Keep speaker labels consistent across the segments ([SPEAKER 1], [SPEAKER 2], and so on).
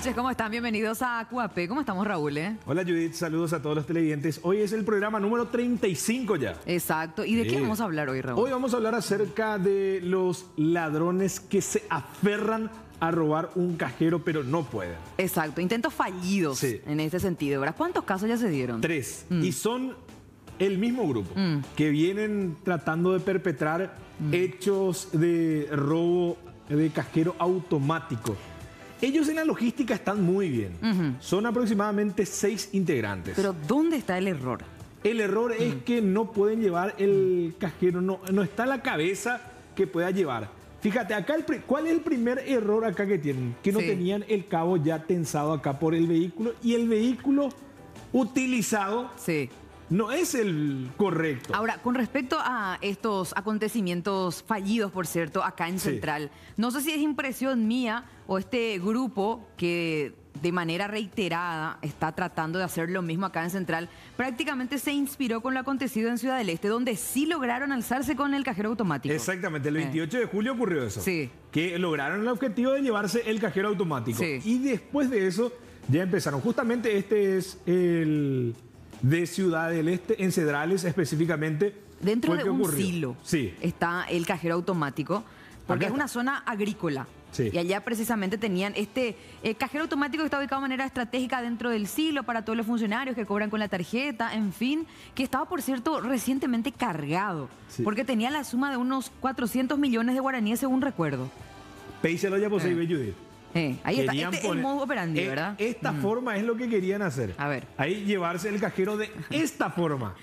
[SPEAKER 1] noches, ¿cómo están? Bienvenidos a QAP. ¿Cómo estamos, Raúl?
[SPEAKER 2] Hola, Judith. Saludos a todos los televidentes. Hoy es el programa número 35 ya.
[SPEAKER 1] Exacto. ¿Y de qué vamos a hablar hoy, Raúl?
[SPEAKER 2] Hoy vamos a hablar acerca de los ladrones que se aferran a robar un cajero, pero no pueden.
[SPEAKER 1] Exacto. Intentos fallidos en este sentido, ¿verdad? ¿Cuántos casos ya se dieron?
[SPEAKER 2] 3. Y son el mismo grupo que vienen tratando de perpetrar hechos de robo de cajero automático. Ellos en la logística están muy bien. Son aproximadamente 6 integrantes.
[SPEAKER 1] Pero ¿dónde está el error?
[SPEAKER 2] El error es que no pueden llevar el cajero, no está la cabeza que pueda llevar. Fíjate, acá ¿cuál es el primer error acá que tienen? Que no tenían el cabo ya tensado acá por el vehículo y el vehículo utilizado no es el correcto.
[SPEAKER 1] Ahora, con respecto a estos acontecimientos fallidos, por cierto, acá en Central, no sé si es impresión mía o este grupo que de manera reiterada está tratando de hacer lo mismo acá en Central, prácticamente se inspiró con lo acontecido en Ciudad del Este, donde sí lograron alzarse con el cajero automático.
[SPEAKER 2] Exactamente, el 28 de julio ocurrió eso. Que lograron el objetivo de llevarse el cajero automático. Y después de eso ya empezaron. Justamente este es el de Ciudad del Este, en Cedrales específicamente.
[SPEAKER 1] Dentro de un silo está el cajero automático, porque es una zona agrícola. Y allá precisamente tenían este cajero automático que está ubicado de manera estratégica dentro del silo para todos los funcionarios que cobran con la tarjeta, en fin, que estaba, por cierto, recientemente cargado, porque tenía la suma de unos 400 millones de guaraníes, según recuerdo.
[SPEAKER 2] Péiselo ya posee, Judith.
[SPEAKER 1] Ahí está, este es el modo operandi, ¿verdad?
[SPEAKER 2] Esta forma es lo que querían hacer.
[SPEAKER 1] A ver.
[SPEAKER 2] Ahí llevarse el cajero de esta forma.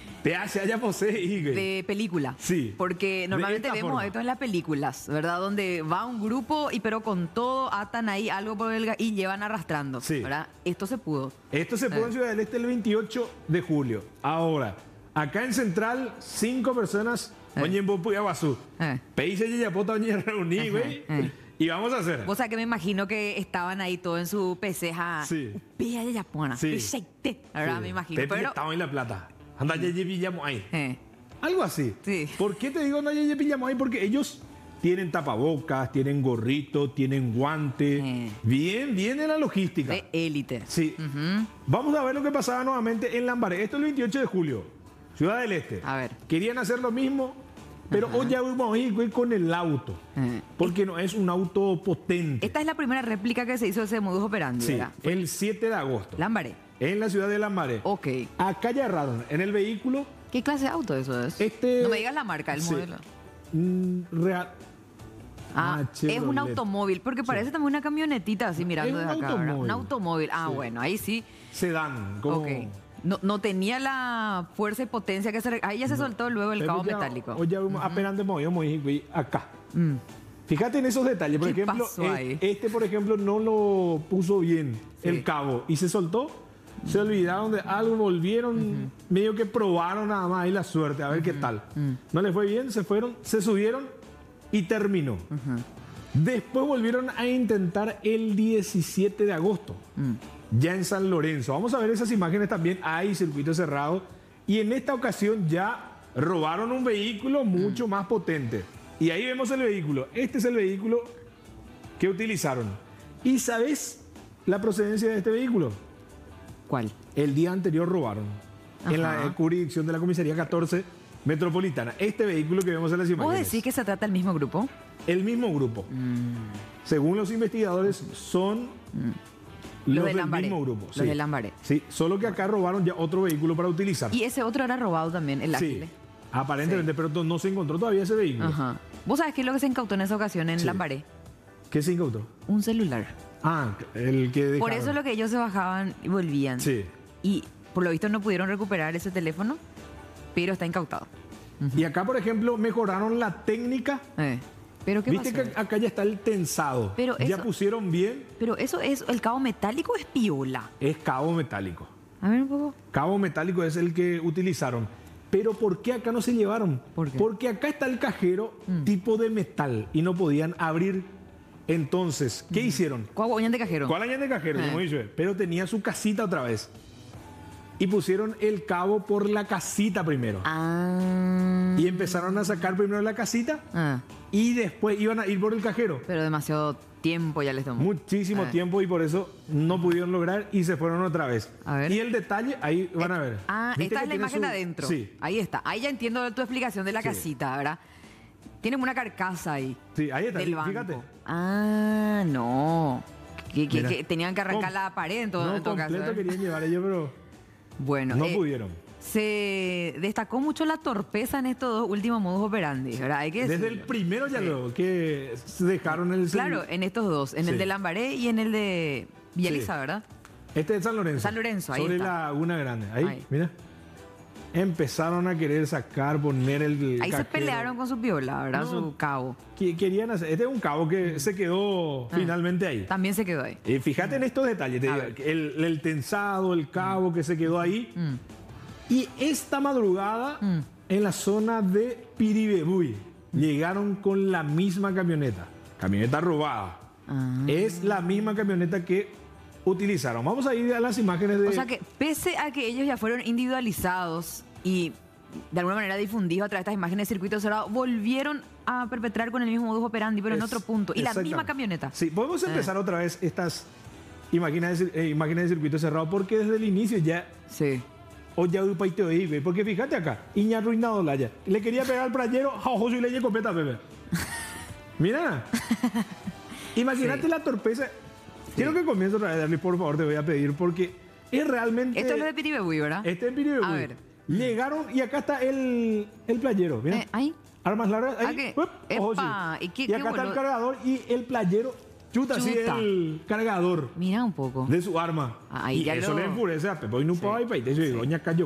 [SPEAKER 1] De película. Porque normalmente vemos esto en las películas, ¿verdad? Donde va un grupo pero con todo atan ahí algo por y llevan arrastrando, ¿verdad? Esto se pudo.
[SPEAKER 2] Esto se pudo en Ciudad del Este el 28 de julio. Ahora, acá en Central, 5 personas, oye, en Bopo y Aguazú. Peise y Yapota, oye, reuní, güey. Y vamos a hacer.
[SPEAKER 1] Vos sabés que me imagino que estaban ahí todos en su PC. Pilla de Yapona. ¿Verdad? Me imagino.
[SPEAKER 2] Pero estaban en La Plata. Anda, ya pillamos ahí. Algo así. ¿Por qué te digo anda, ya pillamos ahí? Porque ellos tienen tapabocas, tienen gorrito, tienen guante. Bien en la logística.
[SPEAKER 1] De élite.
[SPEAKER 2] Vamos a ver lo que pasaba nuevamente en Lambaré. Esto es el 28 de julio. Ciudad del Este.
[SPEAKER 1] A ver.
[SPEAKER 2] Querían hacer lo mismo, pero hoy ya vamos a ir con el auto. Porque no es un auto potente.
[SPEAKER 1] Esta es la primera réplica que se hizo de ese modus operandi, ¿verdad?
[SPEAKER 2] El 7 de agosto.
[SPEAKER 1] Lambaré.
[SPEAKER 2] En la ciudad de Lambaré. Acá ya erraron. En el vehículo.
[SPEAKER 1] ¿Qué clase de auto eso es? No me digas la marca, el modelo.
[SPEAKER 2] Real.
[SPEAKER 1] Es un automóvil, porque parece también una camionetita así mirando desde acá. Un automóvil. Bueno, ahí sí.
[SPEAKER 2] Sedán.
[SPEAKER 1] No tenía la fuerza y potencia que se... Ahí ya se soltó luego el cabo metálico.
[SPEAKER 2] Hoy ya apenas de movimos acá. Fíjate en esos detalles. Por ejemplo, este, por ejemplo, no lo puso bien el cabo y se soltó. Se olvidaron de algo, volvieron, medio que probaron nada más ahí la suerte, a ver qué tal. No les fue bien, se fueron, se subieron y terminó. Después volvieron a intentar el 17 de agosto, ya en San Lorenzo. Vamos a ver esas imágenes también, hay circuito cerrado. Y en esta ocasión ya robaron un vehículo mucho más potente. Y ahí vemos el vehículo. Este es el vehículo que utilizaron. ¿Y sabes la procedencia de este vehículo?
[SPEAKER 1] ¿Cuál?
[SPEAKER 2] El día anterior robaron en la jurisdicción de la comisaría 14 metropolitana. Este vehículo que vemos en las imágenes.
[SPEAKER 1] ¿Puedo decir que se trata del mismo grupo?
[SPEAKER 2] El mismo grupo. Según los investigadores, son los del mismo grupo.
[SPEAKER 1] Los de Lambaré.
[SPEAKER 2] Sí, solo que acá robaron ya otro vehículo para utilizar.
[SPEAKER 1] Y ese otro era robado también, el Águila.
[SPEAKER 2] Aparentemente, pero no se encontró todavía ese vehículo.
[SPEAKER 1] ¿Vos sabés qué es lo que se incautó en esa ocasión en Lambaré?
[SPEAKER 2] ¿Qué se incautó?
[SPEAKER 1] Un celular.
[SPEAKER 2] El que dejaron.
[SPEAKER 1] Por eso es lo que ellos se bajaban y volvían. Y por lo visto no pudieron recuperar ese teléfono, pero está incautado.
[SPEAKER 2] Y acá, por ejemplo, mejoraron la técnica.
[SPEAKER 1] ¿Pero qué
[SPEAKER 2] Viste
[SPEAKER 1] pasó?
[SPEAKER 2] que acá ya está el tensado.
[SPEAKER 1] Pero
[SPEAKER 2] ya
[SPEAKER 1] eso,
[SPEAKER 2] pusieron bien.
[SPEAKER 1] Pero eso es, ¿el cabo metálico o es piola?
[SPEAKER 2] Es cabo metálico.
[SPEAKER 1] A ver un poco.
[SPEAKER 2] Cabo metálico es el que utilizaron. Pero ¿por qué acá no se llevaron?
[SPEAKER 1] ¿Por qué?
[SPEAKER 2] Porque acá está el cajero tipo de metal y no podían abrir. Entonces, ¿qué hicieron?
[SPEAKER 1] ¿Cuál de cajero?
[SPEAKER 2] ¿Cuál de cajero? Como dice, pero tenía su casita otra vez. Y pusieron el cabo por la casita primero. Y empezaron a sacar primero la casita y después iban a ir por el cajero.
[SPEAKER 1] Pero demasiado Tiempo ya les tomó.
[SPEAKER 2] Muchísimo tiempo y por eso no pudieron lograr y se fueron otra vez.
[SPEAKER 1] A ver.
[SPEAKER 2] Y el detalle, ahí van a ver.
[SPEAKER 1] Esta es la imagen de adentro.
[SPEAKER 2] Sí.
[SPEAKER 1] Ahí está. Ahí ya entiendo tu explicación de la casita, ¿verdad? Tienen una carcasa ahí.
[SPEAKER 2] Sí, ahí está.
[SPEAKER 1] Del banco.
[SPEAKER 2] Fíjate.
[SPEAKER 1] No. Que tenían que arrancar la pared en todo caso.
[SPEAKER 2] Completo querían llevar ellos, pero
[SPEAKER 1] bueno,
[SPEAKER 2] no pudieron.
[SPEAKER 1] Se destacó mucho la torpeza en estos dos últimos modus operandi, ¿verdad? Hay que
[SPEAKER 2] desde el primero ya luego que se dejaron el...
[SPEAKER 1] Claro, en estos dos, en el de Lambaré y en el de Bieliza, ¿verdad?
[SPEAKER 2] Este es San Lorenzo.
[SPEAKER 1] San Lorenzo, ahí
[SPEAKER 2] sobre
[SPEAKER 1] está.
[SPEAKER 2] La Laguna Grande. Ahí, mira. Empezaron a querer sacar, poner el
[SPEAKER 1] ahí
[SPEAKER 2] cajero.
[SPEAKER 1] Se pelearon con su piola, ¿verdad? Su cabo.
[SPEAKER 2] Querían hacer... Este es un cabo que se quedó finalmente ahí.
[SPEAKER 1] También se quedó ahí.
[SPEAKER 2] Fíjate en estos detalles. El tensado, el cabo que se quedó ahí. Y esta madrugada, en la zona de Piribebuy, llegaron con la misma camioneta. Camioneta robada. Es la misma camioneta que utilizaron. Vamos a ir a las imágenes de...
[SPEAKER 1] O sea que pese a que ellos ya fueron individualizados y de alguna manera difundidos a través de estas imágenes de circuito cerrado, volvieron a perpetrar con el mismo modus operandi, pero en otro punto. Y la misma camioneta.
[SPEAKER 2] Sí, podemos empezar otra vez estas imágenes de circuito cerrado, porque desde el inicio ya...
[SPEAKER 1] Sí.
[SPEAKER 2] O ya porque fíjate acá, Iña arruinado la ya. Le quería pegar al playero, ojo, y le copeta, bebé. Mira. Imagínate la torpeza. Quiero que comience otra vez, Darly, por favor, te voy a pedir, porque es realmente...
[SPEAKER 1] Esto es lo de Piribebuy, ¿verdad?
[SPEAKER 2] Este es Piribebuy.
[SPEAKER 1] A ver.
[SPEAKER 2] Llegaron y acá está el playero, mira.
[SPEAKER 1] Ahí.
[SPEAKER 2] Armas largas, ahí. Ojo, y acá está el cargador y el playero chuta así el cargador.
[SPEAKER 1] Mira un poco.
[SPEAKER 2] De su arma.
[SPEAKER 1] Ahí
[SPEAKER 2] y
[SPEAKER 1] ya
[SPEAKER 2] eso le enfurece a Pepe y no puedo ir y doña cayó.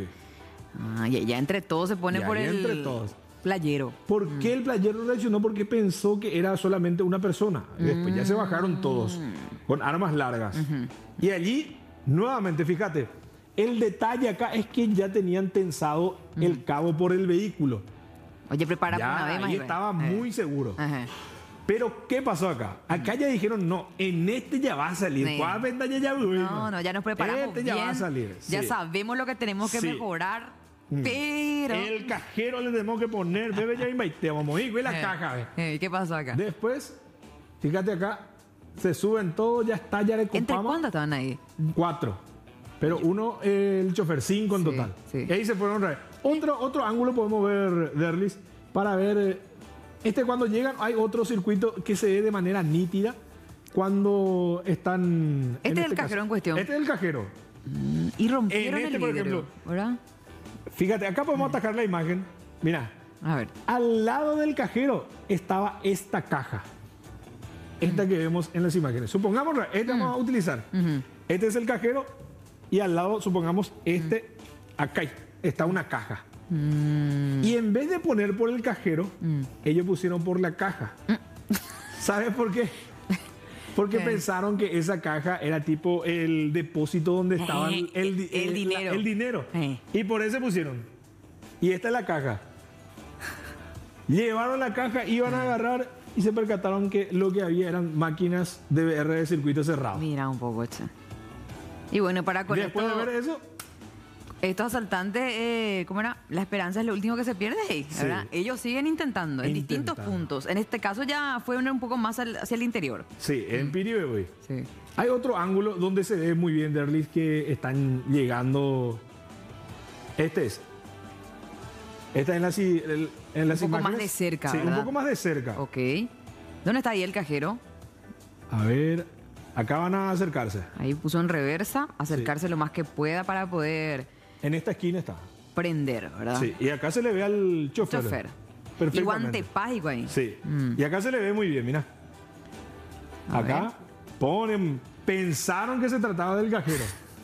[SPEAKER 1] Ya entre todos se pone por el...
[SPEAKER 2] entre todos.
[SPEAKER 1] Playero.
[SPEAKER 2] ¿Por qué el playero reaccionó? Porque pensó que era solamente una persona. Después ya se bajaron todos con armas largas. Y allí, nuevamente, fíjate, el detalle acá es que ya tenían tensado el cabo por el vehículo.
[SPEAKER 1] Oye, prepara
[SPEAKER 2] ya,
[SPEAKER 1] una vez más.
[SPEAKER 2] Ahí estaba muy seguro. Pero, ¿qué pasó acá? Acá ya dijeron, no, en este ya va a salir.
[SPEAKER 1] Sí. No, ya nos preparamos
[SPEAKER 2] este
[SPEAKER 1] bien.
[SPEAKER 2] ya va a salir.
[SPEAKER 1] Ya sabemos lo que tenemos que mejorar. Pero...
[SPEAKER 2] El cajero le tenemos que poner, bebé, ya te vamos a ir, ve la caja.
[SPEAKER 1] ¿Qué pasó acá?
[SPEAKER 2] Después, fíjate acá, se suben todos, ya está, ya le
[SPEAKER 1] compramos. ¿Entre cuántos estaban ahí?
[SPEAKER 2] 4. Pero uno, el chofer, 5 en total. Y ahí se fueron otra vez. Otro ángulo podemos ver, Derlis, para ver... cuando llegan, hay otro circuito que se ve de manera nítida cuando están...
[SPEAKER 1] Este es el cajero en cuestión.
[SPEAKER 2] Este es el cajero.
[SPEAKER 1] Y rompieron el vidrio, por ejemplo, ¿verdad?
[SPEAKER 2] Fíjate, acá podemos atacar la imagen. Mira.
[SPEAKER 1] A ver.
[SPEAKER 2] Al lado del cajero estaba esta caja. Esta que vemos en las imágenes. Supongamos, vamos a utilizar. Este es el cajero y al lado, supongamos, acá está una caja. Y en vez de poner por el cajero, ellos pusieron por la caja. ¿Sabes por qué? Porque pensaron que esa caja era tipo el depósito donde estaba el dinero. El dinero. Y por eso pusieron. Y esta es la caja. Llevaron la caja, iban a agarrar y se percataron que lo que había eran máquinas de VR de circuito cerrado.
[SPEAKER 1] Mira un poco, che. Y bueno, para con
[SPEAKER 2] después de ver eso...
[SPEAKER 1] Estos asaltantes, ¿cómo era? La esperanza es lo último que se pierde, ¿verdad? Ellos siguen intentando en distintos puntos. En este caso ya fue un poco más hacia el interior.
[SPEAKER 2] Sí, en Piribebuy. Sí. Hay otro ángulo donde se ve muy bien, Derlis, que están llegando... Este es en las imágenes. Un poco
[SPEAKER 1] más de cerca, ¿verdad?
[SPEAKER 2] Un poco más de cerca.
[SPEAKER 1] Ok. ¿Dónde está ahí el cajero?
[SPEAKER 2] A ver, acá van a acercarse.
[SPEAKER 1] Ahí puso en reversa, acercarse lo más que pueda para poder...
[SPEAKER 2] En esta esquina está.
[SPEAKER 1] Prender, ¿verdad?
[SPEAKER 2] Sí, y acá se le ve al chofer.
[SPEAKER 1] Perfectamente. Y guante págico ahí.
[SPEAKER 2] Sí. Y acá se le ve muy bien, mira. Acá ponen... Pensaron que se trataba del cajero.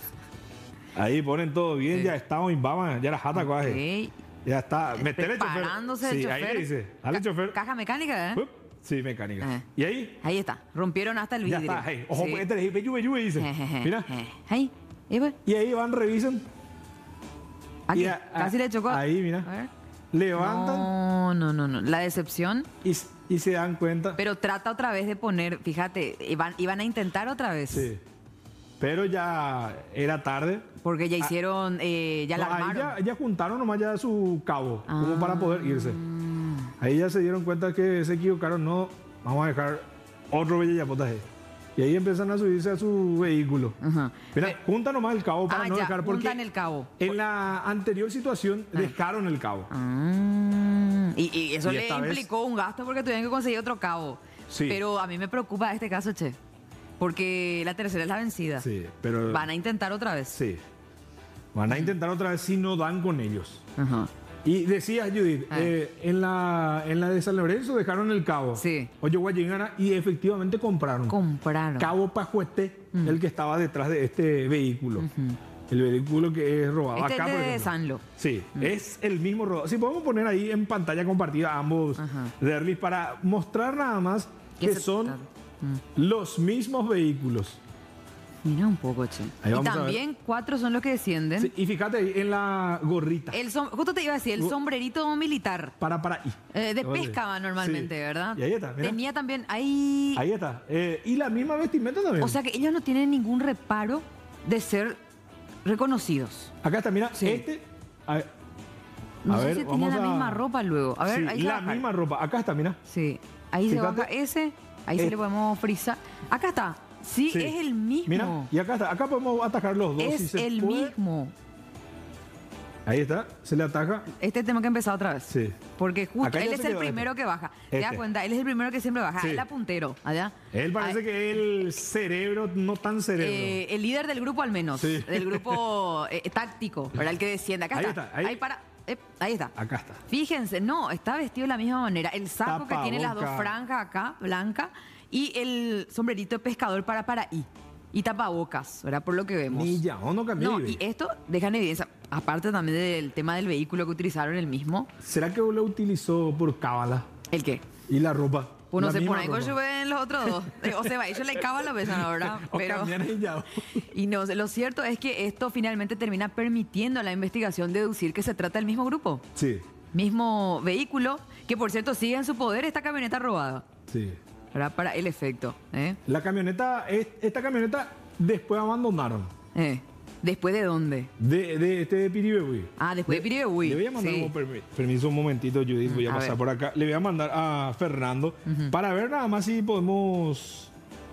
[SPEAKER 2] Ahí ponen todo bien, ya estamos en Bama, ya la jata coaje. Ya está. Metele chofer.
[SPEAKER 1] Preparándose el chofer.
[SPEAKER 2] Ahí le dice, dale chofer.
[SPEAKER 1] Caja mecánica, ¿eh?
[SPEAKER 2] Sí, mecánica. ¿Y ahí?
[SPEAKER 1] Ahí está. Rompieron hasta el vidrio.
[SPEAKER 2] Ya está. Hey. Ojo, pues este le dice. Mira.
[SPEAKER 1] Ahí.
[SPEAKER 2] Y ahí van, revisan.
[SPEAKER 1] Aquí, casi le chocó.
[SPEAKER 2] Ahí, mira. A ver. Levantan.
[SPEAKER 1] No. La decepción.
[SPEAKER 2] Y se dan cuenta.
[SPEAKER 1] Pero trata otra vez de poner, fíjate, iban a intentar otra vez.
[SPEAKER 2] Sí. Pero ya era tarde.
[SPEAKER 1] Porque ya hicieron, ya la armaron.
[SPEAKER 2] Ahí ya juntaron nomás ya su cabo, como para poder irse. Ahí ya se dieron cuenta que se equivocaron. No, vamos a dejar otro Bellapota. Y ahí empiezan a subirse a su vehículo. Mira, juntan nomás el cabo para no dejar, porque
[SPEAKER 1] el cabo.
[SPEAKER 2] En la anterior situación dejaron el cabo.
[SPEAKER 1] Y eso le implicó un gasto porque tuvieron que conseguir otro cabo.
[SPEAKER 2] Sí.
[SPEAKER 1] Pero a mí me preocupa este caso, che. Porque la tercera es la vencida.
[SPEAKER 2] Sí, pero...
[SPEAKER 1] Van a intentar otra vez.
[SPEAKER 2] Sí. Van a intentar otra vez si no dan con ellos. Y decías, Judith, en la de San Lorenzo dejaron el cabo.
[SPEAKER 1] Sí.
[SPEAKER 2] Oye, Guayingana, y efectivamente compraron. Cabo Pajuete, el que estaba detrás de este vehículo. El vehículo que es robado.
[SPEAKER 1] Este
[SPEAKER 2] acá,
[SPEAKER 1] es de Sanlo.
[SPEAKER 2] Sí, es el mismo robado. Si podemos poner ahí en pantalla compartida ambos derbis para mostrar nada más que son los mismos vehículos.
[SPEAKER 1] Mira un poco, che.
[SPEAKER 2] Ahí
[SPEAKER 1] y también 4 son los que descienden.
[SPEAKER 2] Sí, y fíjate ahí en la gorrita.
[SPEAKER 1] Justo te iba a decir, el sombrerito militar.
[SPEAKER 2] Para ahí.
[SPEAKER 1] De pesca va normalmente,
[SPEAKER 2] sí.
[SPEAKER 1] ¿verdad?
[SPEAKER 2] Y ahí está, mira.
[SPEAKER 1] Tenía también ahí...
[SPEAKER 2] Ahí está. Y la misma vestimenta también.
[SPEAKER 1] O sea que ellos no tienen ningún reparo de ser reconocidos.
[SPEAKER 2] Acá está, mira,
[SPEAKER 1] sí. No sé si tiene la misma ropa luego. A ver,
[SPEAKER 2] sí,
[SPEAKER 1] ahí
[SPEAKER 2] la misma ropa. Acá está, mira.
[SPEAKER 1] Sí. Ahí fíjate. Se baja ese. Ahí se le podemos frizar. Acá está. Sí, es el mismo.
[SPEAKER 2] Mira, y acá está. Acá podemos atajar los dos.
[SPEAKER 1] Es el mismo.
[SPEAKER 2] Ahí está, se le ataja.
[SPEAKER 1] Este tenemos que empezar otra vez.
[SPEAKER 2] Sí.
[SPEAKER 1] Porque justo él es el primero que baja. ¿Te das cuenta? Él es el primero que siempre baja. Él apuntero. ¿Allá?
[SPEAKER 2] Él parece que es el cerebro, no tan cerebro.
[SPEAKER 1] El líder del grupo al menos.
[SPEAKER 2] Sí.
[SPEAKER 1] Del grupo táctico, ¿verdad? El que desciende. Acá está. Ahí está.
[SPEAKER 2] Acá está.
[SPEAKER 1] Fíjense, no, está vestido de la misma manera. El saco que tiene las dos franjas acá, blanca, y el sombrerito de pescador para ahí. Y tapabocas, ¿verdad? Por lo que vemos.
[SPEAKER 2] Ni ya, no cambió.
[SPEAKER 1] No, y esto deja en evidencia, aparte también del tema del vehículo que utilizaron el mismo.
[SPEAKER 2] ¿Será que lo utilizó por cábala?
[SPEAKER 1] ¿El qué?
[SPEAKER 2] Y la ropa.
[SPEAKER 1] Uno se pone ahí con en los otros dos. O se va, ellos le cábala, ¿verdad?
[SPEAKER 2] Pero...
[SPEAKER 1] Y no, lo cierto es que esto finalmente termina permitiendo a la investigación deducir que se trata del mismo grupo.
[SPEAKER 2] Sí.
[SPEAKER 1] Mismo vehículo, que por cierto sigue en su poder esta camioneta robada.
[SPEAKER 2] Sí.
[SPEAKER 1] Para el efecto.
[SPEAKER 2] La camioneta, esta camioneta después abandonaron.
[SPEAKER 1] ¿Después de dónde?
[SPEAKER 2] De Piribebuy.
[SPEAKER 1] Después de Piribebuy.
[SPEAKER 2] Le voy a mandar permiso un momentito, Judith, voy a pasar por acá. Le voy a mandar a Fernando para ver nada más si podemos,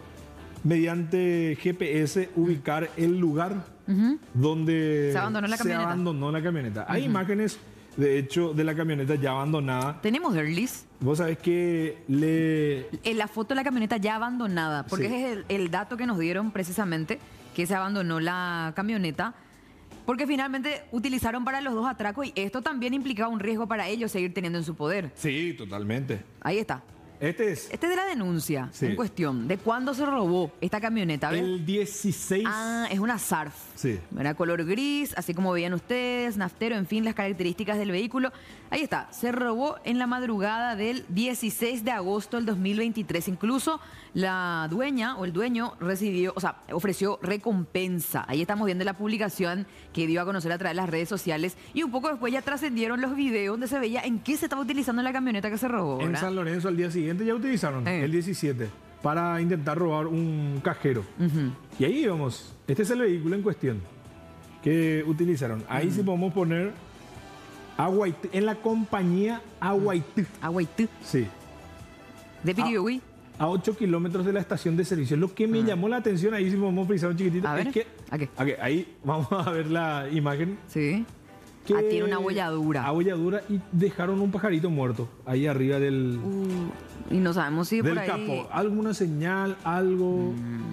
[SPEAKER 2] mediante GPS, ubicar el lugar donde
[SPEAKER 1] se abandonó la camioneta.
[SPEAKER 2] Hay imágenes, de hecho, de la camioneta ya abandonada.
[SPEAKER 1] ¿Tenemos Derlis?
[SPEAKER 2] Vos sabés que
[SPEAKER 1] en la foto de la camioneta ya abandonada, porque ese es el dato que nos dieron precisamente, que se abandonó la camioneta, porque finalmente utilizaron para los dos atracos y esto también implicaba un riesgo para ellos seguir teniendo en su poder.
[SPEAKER 2] Sí, totalmente.
[SPEAKER 1] Ahí está.
[SPEAKER 2] Este es
[SPEAKER 1] de la denuncia en cuestión. ¿De cuándo se robó esta camioneta? ¿Ves?
[SPEAKER 2] El 16.
[SPEAKER 1] Es una Sarf.
[SPEAKER 2] Sí.
[SPEAKER 1] Era color gris, así como veían ustedes, naftero, en fin, las características del vehículo. Ahí está. Se robó en la madrugada del 16 de agosto del 2023. Incluso la dueña o el dueño ofreció recompensa. Ahí estamos viendo la publicación que dio a conocer a través de las redes sociales. Y un poco después ya trascendieron los videos donde se veía en qué se estaba utilizando la camioneta que se robó, ¿verdad?
[SPEAKER 2] En San Lorenzo al día siguiente ya utilizaron, el 17, para intentar robar un cajero. Y ahí vamos. Este es el vehículo en cuestión que utilizaron. Ahí sí podemos poner Aguaití, en la compañía Aguaití.
[SPEAKER 1] Aguaití.
[SPEAKER 2] Sí.
[SPEAKER 1] De Piribebuy.
[SPEAKER 2] A 8 kilómetros de la estación de servicio. Lo que me llamó la atención, ahí sí podemos frisar un chiquitito, es que ahí vamos a ver la imagen.
[SPEAKER 1] Sí. Tiene una abolladura.
[SPEAKER 2] Abolladura y dejaron un pajarito muerto ahí arriba del...
[SPEAKER 1] y no sabemos si
[SPEAKER 2] del
[SPEAKER 1] por ahí...
[SPEAKER 2] capó. ¿Alguna señal, algo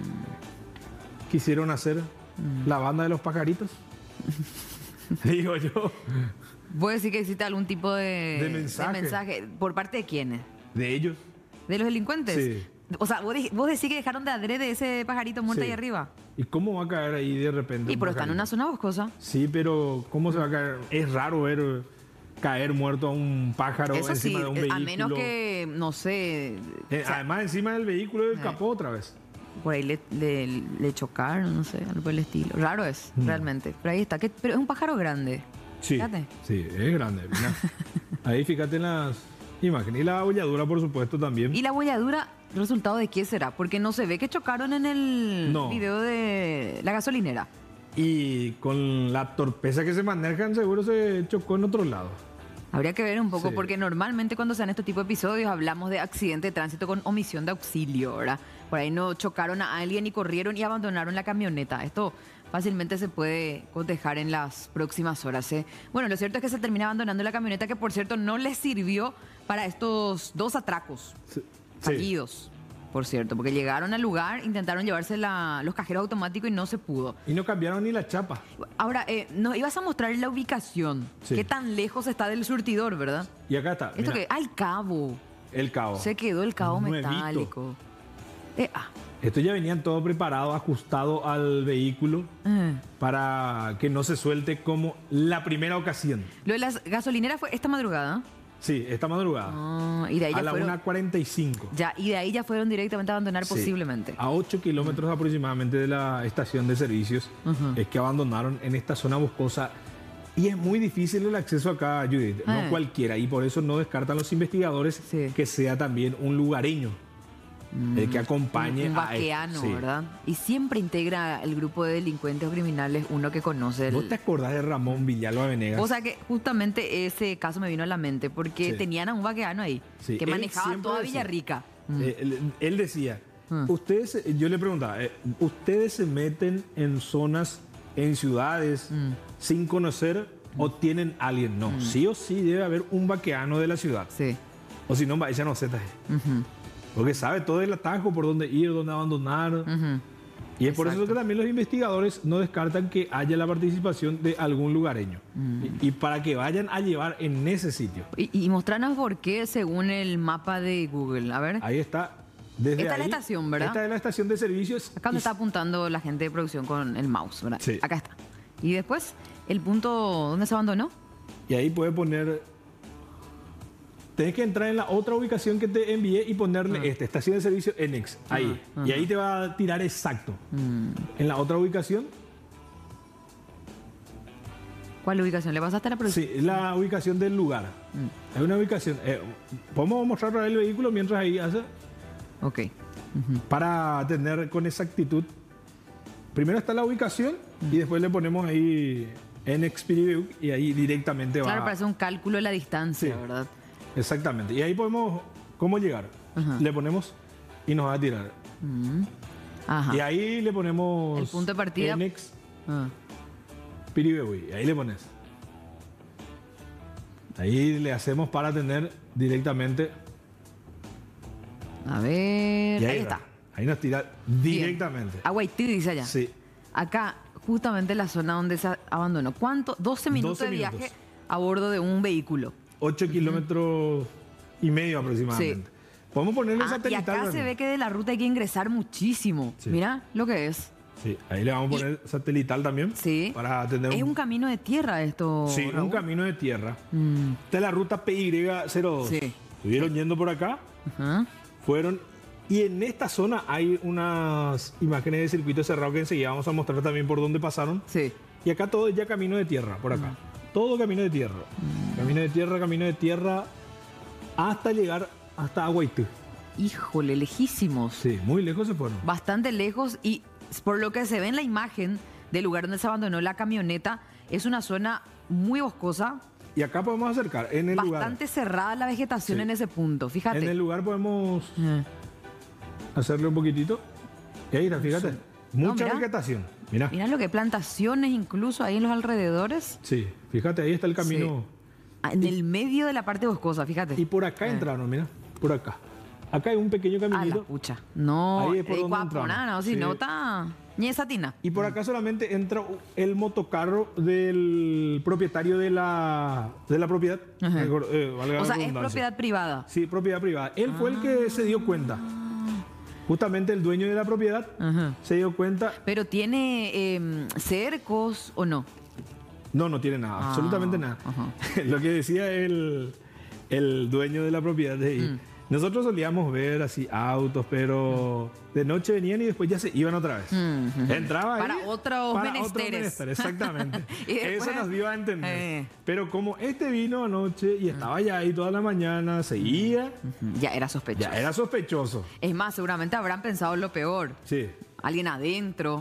[SPEAKER 2] quisieron hacer la banda de los pajaritos? Digo yo.
[SPEAKER 1] ¿Vos decís que existe algún tipo de
[SPEAKER 2] mensaje?
[SPEAKER 1] ¿Por parte de quiénes?
[SPEAKER 2] De ellos.
[SPEAKER 1] ¿De los delincuentes?
[SPEAKER 2] Sí.
[SPEAKER 1] O sea, vos decís que dejaron de adrede ese pajarito muerto ahí arriba.
[SPEAKER 2] ¿Y cómo va a caer ahí de repente?
[SPEAKER 1] Pero está en una zona boscosa.
[SPEAKER 2] Sí, pero ¿cómo se va a caer? Es raro ver caer muerto a un pájaro encima de un vehículo.
[SPEAKER 1] A menos que, no sé...
[SPEAKER 2] además, encima del vehículo del capó otra vez.
[SPEAKER 1] Por ahí le chocaron, no sé, algo por el estilo. Raro es, realmente. Pero ahí está. Pero es un pájaro grande.
[SPEAKER 2] Sí, fíjate. Sí, es grande. Ahí fíjate en las imágenes. Y la abolladura, por supuesto, también.
[SPEAKER 1] ¿Y la abolladura, resultado de qué será? Porque no se ve que chocaron en el video de la gasolinera.
[SPEAKER 2] Y con la torpeza que se manejan, seguro se chocó en otro lado.
[SPEAKER 1] Habría que ver un poco, porque normalmente cuando se dan estos tipos de episodios hablamos de accidente de tránsito con omisión de auxilio, ¿verdad? Por ahí no chocaron a alguien y corrieron y abandonaron la camioneta. Esto fácilmente se puede cotejar en las próximas horas. Bueno, lo cierto es que se termina abandonando la camioneta, que por cierto no les sirvió para estos 2 atracos fallidos. Por cierto, porque llegaron al lugar, intentaron llevarse los cajeros automáticos y no se pudo.
[SPEAKER 2] Y no cambiaron ni la chapa.
[SPEAKER 1] Ahora, nos ibas a mostrar la ubicación. Qué tan lejos está del surtidor, ¿verdad?
[SPEAKER 2] Y acá está.
[SPEAKER 1] ¿Esto qué? El cabo.
[SPEAKER 2] El cabo.
[SPEAKER 1] Se quedó el cabo metálico.
[SPEAKER 2] Esto ya venían todo preparado, ajustado al vehículo para que no se suelte como la primera ocasión.
[SPEAKER 1] Lo de las gasolineras fue esta madrugada.
[SPEAKER 2] Sí, esta madrugada.
[SPEAKER 1] Y de ahí
[SPEAKER 2] a
[SPEAKER 1] ya
[SPEAKER 2] la 1:45.
[SPEAKER 1] Ya, y de ahí ya fueron directamente a abandonar posiblemente.
[SPEAKER 2] A 8 kilómetros aproximadamente de la estación de servicios es que abandonaron en esta zona boscosa. Y es muy difícil el acceso acá, Judith. No cualquiera. Y por eso no descartan los investigadores que sea también un lugareño. El que acompañe
[SPEAKER 1] un vaqueano, ¿verdad? Y siempre integra el grupo de delincuentes o criminales uno que conoce.
[SPEAKER 2] ¿Vos te acordás de Ramón Villalba Venegas?
[SPEAKER 1] O sea que justamente ese caso me vino a la mente porque tenían a un vaqueano ahí que manejaba toda Villarrica.
[SPEAKER 2] Él decía, ustedes, yo le preguntaba, ¿ustedes se meten en zonas, en ciudades, sin conocer o tienen alguien? No, sí o sí debe haber un vaqueano de la ciudad.
[SPEAKER 1] Sí.
[SPEAKER 2] O si no, ella no se porque sabe todo el atajo, por dónde ir, dónde abandonar. Y es por eso que también los investigadores no descartan que haya la participación de algún lugareño. Y para que vayan a llevar en ese sitio.
[SPEAKER 1] Y mostrarnos por qué según el mapa de Google. A ver.
[SPEAKER 2] Ahí está.
[SPEAKER 1] Esta es la estación, ¿verdad?
[SPEAKER 2] Esta es la estación de servicios.
[SPEAKER 1] Acá donde está apuntando la gente de producción con el mouse, ¿verdad?
[SPEAKER 2] Sí.
[SPEAKER 1] Acá está. Y después, el punto donde se abandonó.
[SPEAKER 2] Y ahí puede poner... Tenés que entrar en la otra ubicación que te envié y ponerle estación de servicio Enex. Ahí. Y ahí te va a tirar exacto. En la otra ubicación.
[SPEAKER 1] ¿Cuál ubicación? ¿Le pasaste a la producción?
[SPEAKER 2] Sí, la ubicación del lugar. Hay una ubicación. Podemos mostrar el vehículo mientras ahí hace.
[SPEAKER 1] Ok.
[SPEAKER 2] Para tener con exactitud. Primero está la ubicación y después le ponemos ahí Enex Piribeuk y ahí directamente va.
[SPEAKER 1] Claro, para hacer un cálculo de la distancia, ¿verdad?
[SPEAKER 2] Exactamente. Y ahí podemos, ¿cómo llegar? Le ponemos y nos va a tirar. Y ahí le ponemos...
[SPEAKER 1] El punto de partida.
[SPEAKER 2] Enex Piribeuk. Ahí le pones. Ahí le hacemos para tener directamente...
[SPEAKER 1] A ver... Ahí está.
[SPEAKER 2] Ahí nos tira directamente.
[SPEAKER 1] Aguaití dice allá.
[SPEAKER 2] Sí.
[SPEAKER 1] Acá, justamente la zona donde se abandonó. ¿Cuánto? 12 minutos de viaje a bordo de un vehículo.
[SPEAKER 2] 8 kilómetros y medio aproximadamente.
[SPEAKER 1] Sí.
[SPEAKER 2] Podemos ponerle satelital.
[SPEAKER 1] Y acá se ve que de la ruta hay que ingresar muchísimo. Sí. Mira lo que es.
[SPEAKER 2] Sí, ahí le vamos a poner satelital también.
[SPEAKER 1] Sí.
[SPEAKER 2] Para tener
[SPEAKER 1] es un camino de tierra esto.
[SPEAKER 2] Sí, Raúl. Un camino de tierra. Esta es la ruta PY02. Sí. Estuvieron yendo por acá. Fueron. Y en esta zona hay unas imágenes de circuito cerrado que enseguida vamos a mostrar también por dónde pasaron.
[SPEAKER 1] Sí.
[SPEAKER 2] Y acá todo es ya camino de tierra, por acá. Todo camino de tierra. Camino de tierra, hasta llegar hasta Aguaití.
[SPEAKER 1] Híjole, lejísimos.
[SPEAKER 2] Sí, muy lejos se fueron.
[SPEAKER 1] Bastante lejos y por lo que se ve en la imagen del lugar donde se abandonó la camioneta, es una zona muy boscosa.
[SPEAKER 2] Y acá podemos acercar, en el lugar.
[SPEAKER 1] Bastante cerrada la vegetación en ese punto, fíjate.
[SPEAKER 2] En el lugar podemos hacerle un poquitito. Y ahí, fíjate, mucha vegetación. Mira
[SPEAKER 1] lo que plantaciones incluso ahí en los alrededores.
[SPEAKER 2] Sí, fíjate, ahí está el camino.
[SPEAKER 1] Sí. En el medio de la parte boscosa, fíjate.
[SPEAKER 2] Y por acá entraron, mira, por acá. Acá hay un pequeño caminito.
[SPEAKER 1] La pucha. No,
[SPEAKER 2] ahí es por donde entraron.
[SPEAKER 1] Si no está ni esa tina.
[SPEAKER 2] Y por acá solamente entra el motocarro del propietario de la propiedad.
[SPEAKER 1] O sea, es propiedad privada.
[SPEAKER 2] Sí, propiedad privada. Él fue el que se dio cuenta. Justamente el dueño de la propiedad se dio cuenta.
[SPEAKER 1] ¿Pero tiene cercos o no?
[SPEAKER 2] No, no tiene nada, absolutamente nada. Lo que decía el dueño de la propiedad de ahí. Nosotros solíamos ver así autos, pero de noche venían y después ya se iban otra vez. Entraba ahí.
[SPEAKER 1] Para otros menesteres.
[SPEAKER 2] Exactamente. Eso nos dio a entender. Pero como este vino anoche y estaba ya ahí toda la mañana, seguía.
[SPEAKER 1] Ya era sospechoso.
[SPEAKER 2] Ya era sospechoso.
[SPEAKER 1] Es más, seguramente habrán pensado lo peor.
[SPEAKER 2] Sí.
[SPEAKER 1] Alguien adentro.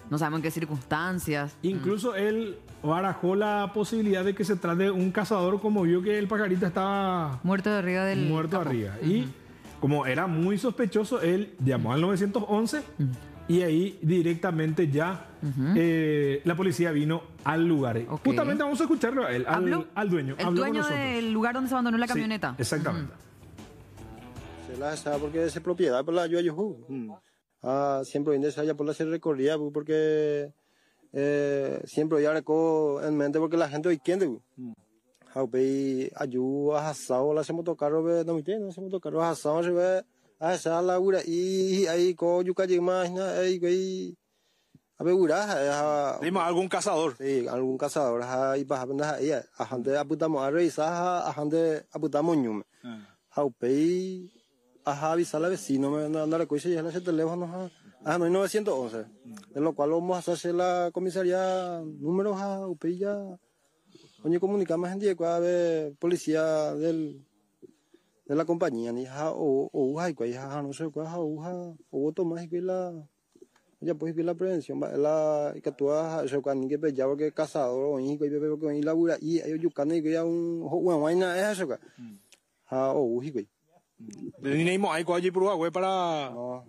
[SPEAKER 1] no sabemos en qué circunstancias.
[SPEAKER 2] Incluso él barajó la posibilidad de que se trate de un cazador, como vio que el pajarito estaba
[SPEAKER 1] muerto de arriba del
[SPEAKER 2] muerto arriba. Y como era muy sospechoso, él llamó al 911 y ahí directamente ya la policía vino al lugar. Justamente vamos a escucharlo a él, al dueño.
[SPEAKER 1] El dueño del lugar donde se abandonó la camioneta.
[SPEAKER 2] Sí, exactamente.
[SPEAKER 3] Se la sabe porque es propiedad por la siempre viene allá por la recorrida porque siempre ya reco en mente porque la gente hoy quiere hay ayuda asado la hacemos tocar no me tiene hacemos tocar asado se ve a esa la ura y ahí con yuca más ahí a ver
[SPEAKER 4] dimos algún cazador
[SPEAKER 3] sí algún cazador ahí para ahí a gente aputamos a revisar a gente aputamos ñume hay a avisar al vecino, me anda la cosa y ya ese teléfono no hay 911, de lo cual vamos a hacer la comisaría números a Upilla, oye comunicamos en día a ver policía de la compañía, ni no sé cuál o toma y la ya pues la prevención la que tú eso cuando que pe ya porque cazador y que porque labura y ellos yucando y que ya un vaina es eso
[SPEAKER 4] Tenemos ahí allí por Huawei para
[SPEAKER 3] no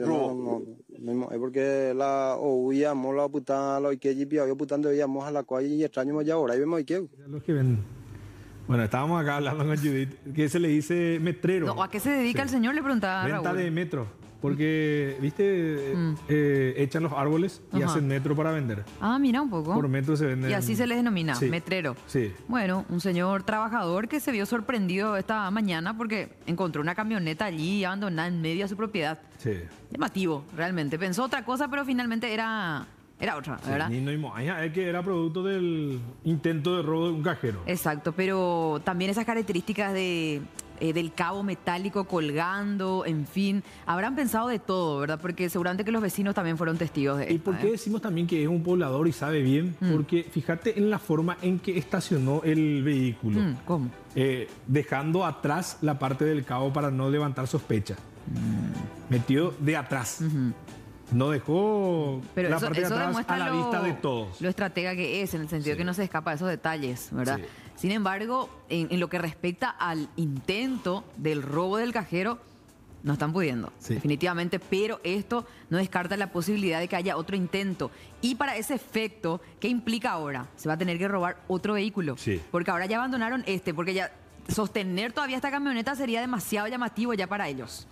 [SPEAKER 3] porque la oíamos la puta lo que allí pio putando veíamos a la calle y extraño ya ahora y vemos que
[SPEAKER 2] los que ven. Bueno, estábamos acá hablando con Judith, que se le dice metrero.
[SPEAKER 1] No, ¿a qué se dedica el señor? Le preguntaba a
[SPEAKER 2] Venta
[SPEAKER 1] Raúl.
[SPEAKER 2] de metro. Porque, viste, echan los árboles y hacen metro para vender.
[SPEAKER 1] Ah, mira un poco.
[SPEAKER 2] Por metro se venden.
[SPEAKER 1] Y así se les denomina,
[SPEAKER 2] sí.
[SPEAKER 1] metrero.
[SPEAKER 2] Sí.
[SPEAKER 1] Bueno, un señor trabajador que se vio sorprendido esta mañana porque encontró una camioneta allí abandonada en medio de su propiedad.
[SPEAKER 2] Sí.
[SPEAKER 1] Llamativo, realmente. Pensó otra cosa, pero finalmente era otra, ¿verdad?
[SPEAKER 2] Sí, es que era producto del intento de robo de un cajero.
[SPEAKER 1] Exacto, pero también esas características del cabo metálico colgando, en fin, habrán pensado de todo, ¿verdad? Porque seguramente que los vecinos también fueron testigos de esto.
[SPEAKER 2] ¿Y por qué decimos también que es un poblador y sabe bien? Porque fíjate en la forma en que estacionó el vehículo.
[SPEAKER 1] ¿Cómo?
[SPEAKER 2] Dejando atrás la parte del cabo para no levantar sospecha. Metió de atrás. No dejó
[SPEAKER 1] pero
[SPEAKER 2] la
[SPEAKER 1] eso,
[SPEAKER 2] parte de atrás a la vista de todos.
[SPEAKER 1] Lo estratega que es, en el sentido que no se escapa de esos detalles, ¿verdad?
[SPEAKER 2] Sí.
[SPEAKER 1] Sin embargo, en lo que respecta al intento del robo del cajero, no están pudiendo, definitivamente, pero esto no descarta la posibilidad de que haya otro intento. Y para ese efecto, ¿qué implica ahora? Se va a tener que robar otro vehículo.
[SPEAKER 2] Sí.
[SPEAKER 1] Porque ahora ya abandonaron porque ya sostener todavía esta camioneta sería demasiado llamativo ya para ellos.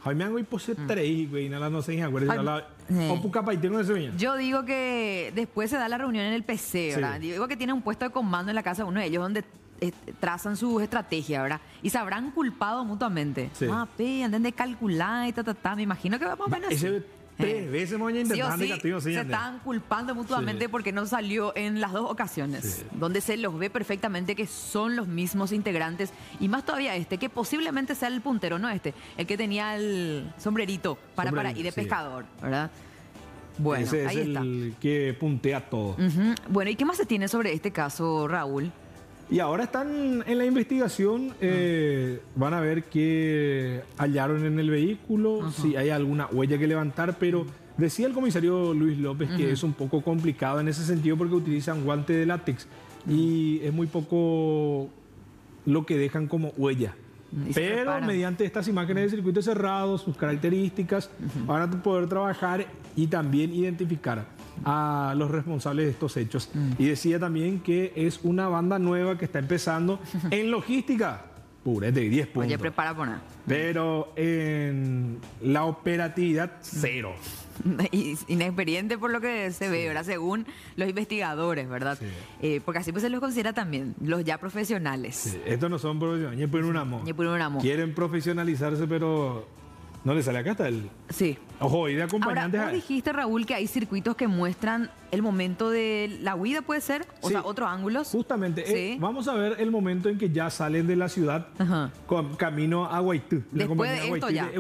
[SPEAKER 1] Yo digo que después se da la reunión en el PC, ¿verdad? Sí. Digo que tiene un puesto de comando en la casa de uno de ellos donde trazan su estrategia, ¿verdad? Y se habrán culpado mutuamente.
[SPEAKER 2] Sí.
[SPEAKER 1] Anden de calcular y me imagino que vamos a ver así.
[SPEAKER 2] 3 veces hemos intentado
[SPEAKER 1] se están culpando mutuamente porque no salió en las 2 ocasiones, donde se los ve perfectamente que son los mismos integrantes, y más todavía que posiblemente sea el puntero, no el que tenía el sombrerito para ir de pescador, ¿verdad? Bueno,
[SPEAKER 2] ese
[SPEAKER 1] ahí
[SPEAKER 2] es
[SPEAKER 1] está.
[SPEAKER 2] El que puntea todo.
[SPEAKER 1] Bueno, ¿y qué más se tiene sobre este caso, Raúl?
[SPEAKER 2] Y ahora están en la investigación, van a ver qué hallaron en el vehículo, si hay alguna huella que levantar, pero decía el comisario Luis López que es un poco complicado en ese sentido porque utilizan guante de látex y es muy poco lo que dejan como huella. Pero mediante estas imágenes de circuito cerrado, sus características, van a poder trabajar y también identificar a los responsables de estos hechos. Y decía también que es una banda nueva que está empezando en logística. Purete, 10 puntos.
[SPEAKER 1] Oye, prepara por nada.
[SPEAKER 2] Pero en la operatividad, 0.
[SPEAKER 1] Inexperiente por lo que se ve, ¿verdad? Según los investigadores, ¿verdad? Sí. Porque así pues se los considera también los ya profesionales.
[SPEAKER 2] Sí. Estos no son profesionales,
[SPEAKER 1] un amor.
[SPEAKER 2] Quieren profesionalizarse, pero no les sale acá hasta el...
[SPEAKER 1] Sí.
[SPEAKER 2] Ojo, y de acompañantes...
[SPEAKER 1] Ahora, vos dijiste, Raúl, que hay circuitos que muestran el momento de la huida, ¿puede ser? O sea, otros ángulos.
[SPEAKER 2] Justamente. Vamos a ver el momento en que ya salen de la ciudad con camino a Guaitú.
[SPEAKER 1] Después de esto ya.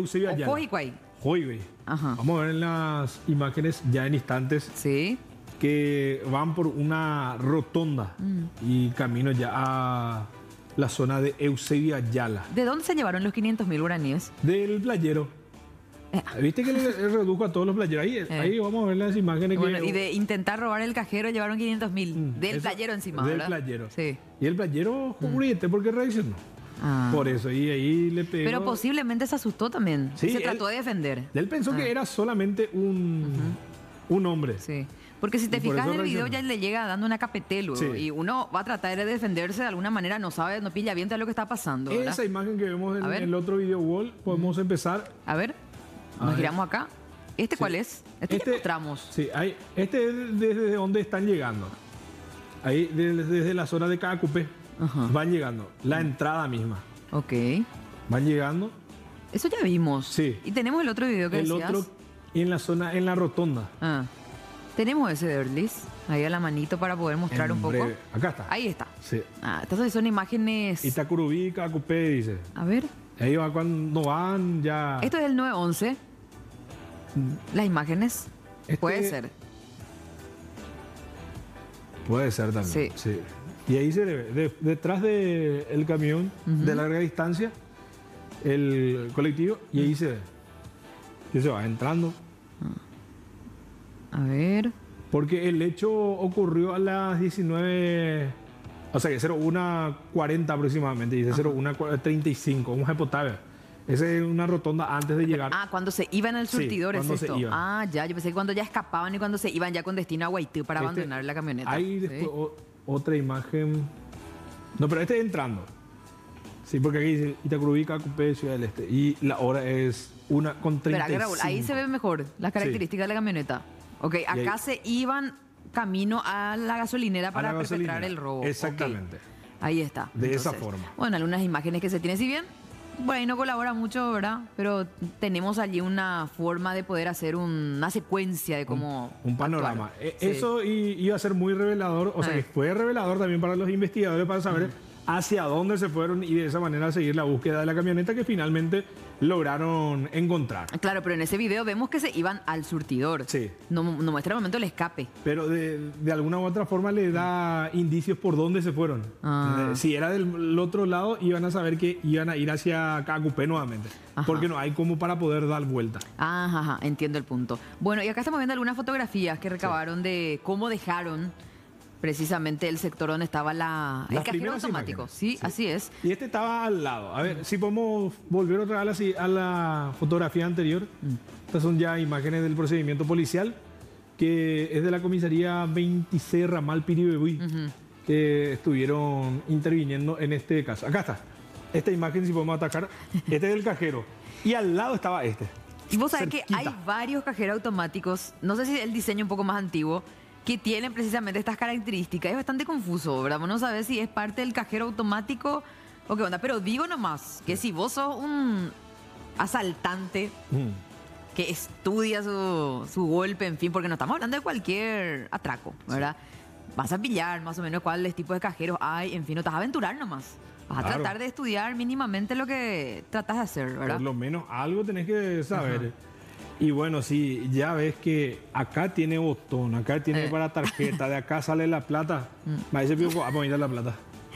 [SPEAKER 2] Vamos a ver en las imágenes ya en instantes que van por una rotonda y camino ya a la zona de Eusebio Ayala.
[SPEAKER 1] ¿De dónde se llevaron los 500.000 guaraníes?
[SPEAKER 2] Del playero. ¿Viste que le redujo a todos los playeros? Ahí vamos a ver las imágenes.
[SPEAKER 1] Bueno, y de intentar robar el cajero llevaron 500.000 del playero encima,
[SPEAKER 2] del
[SPEAKER 1] ¿verdad?
[SPEAKER 2] Playero.
[SPEAKER 1] Sí.
[SPEAKER 2] Y el playero juguete porque reaccionó. Por eso, y ahí le pegó.
[SPEAKER 1] Pero posiblemente se asustó también.
[SPEAKER 2] Sí,
[SPEAKER 1] se trató de defender.
[SPEAKER 2] Él pensó que era solamente un hombre.
[SPEAKER 1] Sí. Porque si te fijas en el video ya le llega dando una capeté luego, y uno va a tratar de defenderse de alguna manera, no sabe, no pilla bien de lo que está pasando, ¿verdad?
[SPEAKER 2] Esa imagen que vemos en el otro video wall, podemos empezar.
[SPEAKER 1] A ver, nos giramos acá. ¿Cuál es? Ya mostramos.
[SPEAKER 2] Sí, este es desde donde están llegando. Ahí, desde la zona de cada cupé. Van llegando. La entrada misma.
[SPEAKER 1] Ok.
[SPEAKER 2] Van llegando.
[SPEAKER 1] Eso ya vimos.
[SPEAKER 2] Sí.
[SPEAKER 1] Y tenemos el otro video que decías.
[SPEAKER 2] El otro en la zona, en la rotonda.
[SPEAKER 1] Tenemos ese de Erlis. Ahí a la manito para poder mostrar un poco.
[SPEAKER 2] Breve. Acá está.
[SPEAKER 1] Ahí está.
[SPEAKER 2] Sí.
[SPEAKER 1] Estas son imágenes.
[SPEAKER 2] Itacurubí, cada cupé, dice.
[SPEAKER 1] A ver.
[SPEAKER 2] Ahí va cuando van ya.
[SPEAKER 1] Esto es el 911. Las imágenes. Puede ser.
[SPEAKER 2] Puede ser también. Sí. Y ahí se ve, detrás del camión de larga distancia, el colectivo, y ahí se ve. Que se va entrando.
[SPEAKER 1] A ver.
[SPEAKER 2] Porque el hecho ocurrió a las 19, o sea que 01:40 aproximadamente, dice 01:35, vamos a potable. Esa es una rotonda antes de llegar.
[SPEAKER 1] Cuando se iban al surtidor,
[SPEAKER 2] cuando
[SPEAKER 1] es esto.
[SPEAKER 2] se iban.
[SPEAKER 1] Ya, yo pensé que cuando ya escapaban y cuando se iban ya con destino a Guaití para abandonar la camioneta.
[SPEAKER 2] Hay después otra imagen. No, pero este es entrando. Sí, porque aquí dice Itacurubí, Cacupé, Ciudad del Este. Y la hora es 1:35.
[SPEAKER 1] Pero Raúl, ahí se ve mejor las características de la camioneta. Ok, acá se iban camino a la gasolinera para perpetrar el robo.
[SPEAKER 2] Exactamente.
[SPEAKER 1] Ahí está.
[SPEAKER 2] De esa forma.
[SPEAKER 1] Bueno, algunas imágenes que se tienen, si bien por ahí no colabora mucho, ¿verdad? Pero tenemos allí una forma de poder hacer una secuencia de cómo
[SPEAKER 2] un panorama. Eso iba a ser muy revelador, o sea que fue revelador también para los investigadores para saber hacia dónde se fueron y de esa manera seguir la búsqueda de la camioneta que finalmente lograron encontrar.
[SPEAKER 1] Claro, pero en ese video vemos que se iban al surtidor.
[SPEAKER 2] Sí.
[SPEAKER 1] No muestra el momento del escape.
[SPEAKER 2] Pero de alguna u otra forma le da indicios por dónde se fueron. Si era del otro lado, iban a saber que iban a ir hacia Cacupé nuevamente. Porque no hay como para poder dar vuelta.
[SPEAKER 1] Entiendo el punto. Bueno, y acá estamos viendo algunas fotografías que recabaron de cómo dejaron precisamente el sector donde estaba el cajero automático. Sí, así es.
[SPEAKER 2] Y este estaba al lado. A ver, si podemos volver otra vez a la fotografía anterior. Estas son ya imágenes del procedimiento policial, que es de la comisaría 26 Ramal Piribebuy, que estuvieron interviniendo en este caso. Acá está. Esta imagen, si podemos atacar. Este es el cajero. Y al lado estaba este.
[SPEAKER 1] Y vos sabés que hay varios cajeros automáticos. No sé si el diseño un poco más antiguo, que tienen precisamente estas características. Es bastante confuso, ¿verdad? Vos no sabés si es parte del cajero automático o qué onda. Pero digo nomás que si vos sos un asaltante que estudia su golpe, en fin, porque no estamos hablando de cualquier atraco, ¿verdad? Vas a pillar más o menos cuáles tipos de cajeros hay, en fin, no te vas a aventurar nomás. Vas a tratar de estudiar mínimamente lo que tratas de hacer, ¿verdad?
[SPEAKER 2] Por lo menos algo tenés que saber. Y bueno, si ya ves que acá tiene botón, acá tiene para tarjeta, de acá sale la plata. Va, ese pico, vamos a mirar la plata.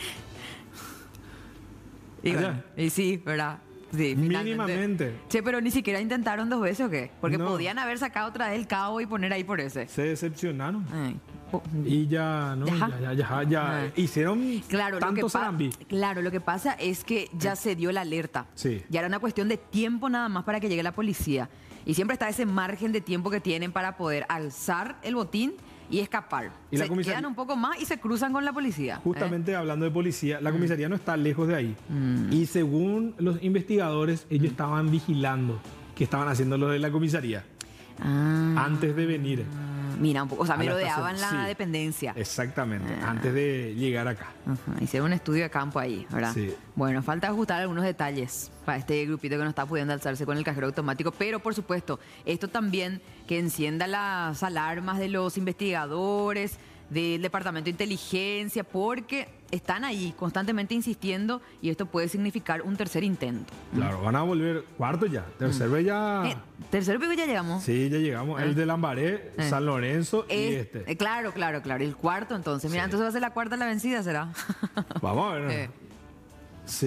[SPEAKER 1] Y sí, ¿verdad? Sí,
[SPEAKER 2] mínimamente.
[SPEAKER 1] Che, pero ni siquiera intentaron 2 veces, ¿o qué? Porque podían haber sacado otra vez el cabo y poner ahí por ese.
[SPEAKER 2] Se decepcionaron. Y ya, ¿no? Ya hicieron tanto Sarambi.
[SPEAKER 1] Claro, lo que pasa es que ya se dio la alerta.
[SPEAKER 2] Sí.
[SPEAKER 1] Ya era una cuestión de tiempo nada más para que llegue la policía. Y siempre está ese margen de tiempo que tienen para poder alzar el botín y escapar. Y se quedan un poco más y se cruzan con la policía.
[SPEAKER 2] Justamente hablando de policía, la comisaría no está lejos de ahí. Y según los investigadores, ellos estaban vigilando que estaban haciendo lo de la comisaría antes de venir.
[SPEAKER 1] Mira, un poco, o sea, merodeaban la dependencia.
[SPEAKER 2] Exactamente, antes de llegar acá.
[SPEAKER 1] Hicieron un estudio de campo ahí, ¿verdad?
[SPEAKER 2] Sí.
[SPEAKER 1] Bueno, falta ajustar algunos detalles para este grupito que no está pudiendo alzarse con el cajero automático, pero por supuesto, esto también que encienda las alarmas de los investigadores, del Departamento de Inteligencia, porque están ahí constantemente insistiendo y esto puede significar un tercer intento.
[SPEAKER 2] Claro, van a volver cuarto ya. Tercer vez ya...
[SPEAKER 1] ¿Tercer vez ya llegamos?
[SPEAKER 2] Sí, ya llegamos. El de Lambaré, San Lorenzo y este.
[SPEAKER 1] Claro. El cuarto entonces. Mira, entonces va a ser la cuarta la vencida, ¿será?
[SPEAKER 2] Vamos a ver. Sí.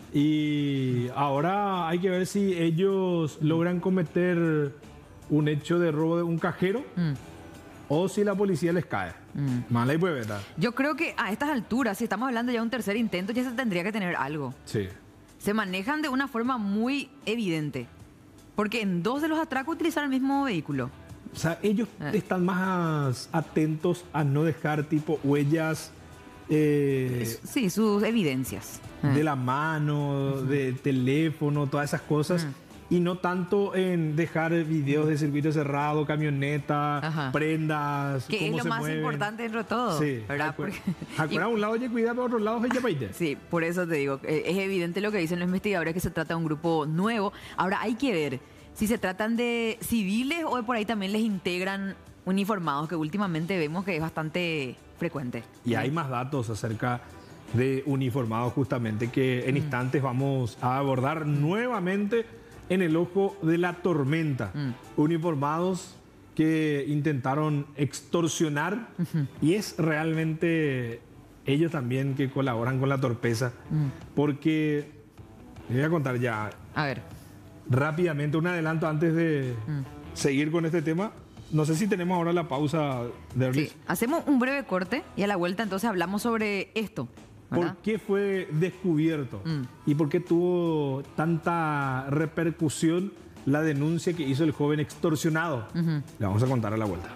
[SPEAKER 2] Y ahora hay que ver si ellos logran cometer un hecho de robo de un cajero o si la policía les cae. Mala y puede estar.
[SPEAKER 1] Yo creo que a estas alturas, si estamos hablando ya de un tercer intento, ya se tendría que tener algo.
[SPEAKER 2] Sí.
[SPEAKER 1] Se manejan de una forma muy evidente. Porque en 2 de los atracos utilizaron el mismo vehículo.
[SPEAKER 2] O sea, ellos están más atentos a no dejar tipo huellas.
[SPEAKER 1] Sí, sus evidencias.
[SPEAKER 2] De la mano, de teléfono, todas esas cosas. Y no tanto en dejar videos de circuito cerrado, camioneta, prendas.
[SPEAKER 1] Que es lo más importante dentro de todo.
[SPEAKER 2] Sí.
[SPEAKER 1] ¿Verdad?
[SPEAKER 2] A un lado oye, cuidado, por otro lado ella paite.
[SPEAKER 1] Sí, por eso te digo, es evidente lo que dicen los investigadores, que se trata de un grupo nuevo. Ahora hay que ver si se tratan de civiles o por ahí también les integran uniformados, que últimamente vemos que es bastante frecuente.
[SPEAKER 2] Y hay más datos acerca de uniformados justamente que en instantes vamos a abordar nuevamente en el ojo de la tormenta. Uniformados que intentaron extorsionar y es realmente ellos también que colaboran con la torpeza. Porque, les voy a contar ya.
[SPEAKER 1] A ver.
[SPEAKER 2] Rápidamente, un adelanto antes de seguir con este tema. No sé si tenemos ahora la pausa de
[SPEAKER 1] Sí, hacemos un breve corte y a la vuelta entonces hablamos sobre esto. ¿Verdad?
[SPEAKER 2] ¿Por qué fue descubierto? ¿Y por qué tuvo tanta repercusión la denuncia que hizo el joven extorsionado? Le vamos a contar a la vuelta.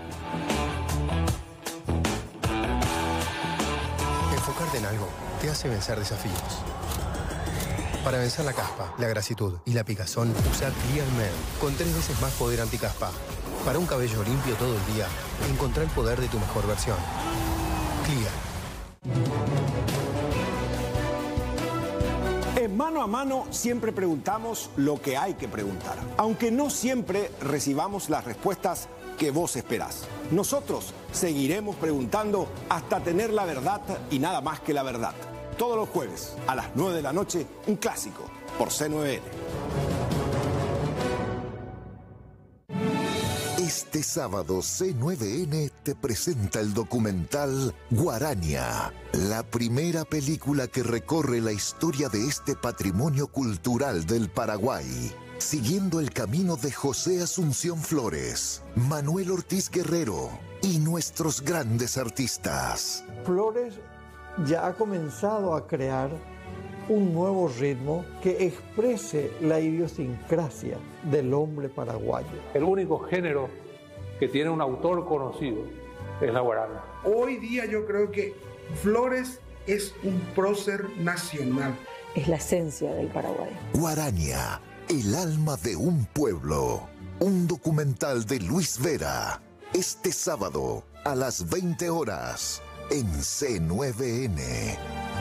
[SPEAKER 5] Enfocarte en algo te hace vencer desafíos. Para vencer la caspa, la grasitud y la picazón, usa Clear Men con 3 veces más poder anticaspa. Para un cabello limpio todo el día, encontrá el poder de tu mejor versión. Clear.
[SPEAKER 6] En Mano a Mano siempre preguntamos lo que hay que preguntar, aunque no siempre recibamos las respuestas que vos esperás. Nosotros seguiremos preguntando hasta tener la verdad y nada más que la verdad. Todos los jueves a las 9 de la noche, un clásico por C9N.
[SPEAKER 7] Este sábado C9N te presenta el documental Guarania, la primera película que recorre la historia de este patrimonio cultural del Paraguay, siguiendo el camino de José Asunción Flores, Manuel Ortiz Guerrero y nuestros grandes artistas.
[SPEAKER 8] Flores ya ha comenzado a crear un nuevo ritmo que exprese la idiosincrasia del hombre paraguayo.
[SPEAKER 9] El único género que tiene un autor conocido es la guarana.
[SPEAKER 10] Hoy día yo creo que Flores es un prócer nacional.
[SPEAKER 11] Es la esencia del Paraguay.
[SPEAKER 7] Guarania, el alma de un pueblo. Un documental de Luis Vera. Este sábado a las 20 horas en C9N.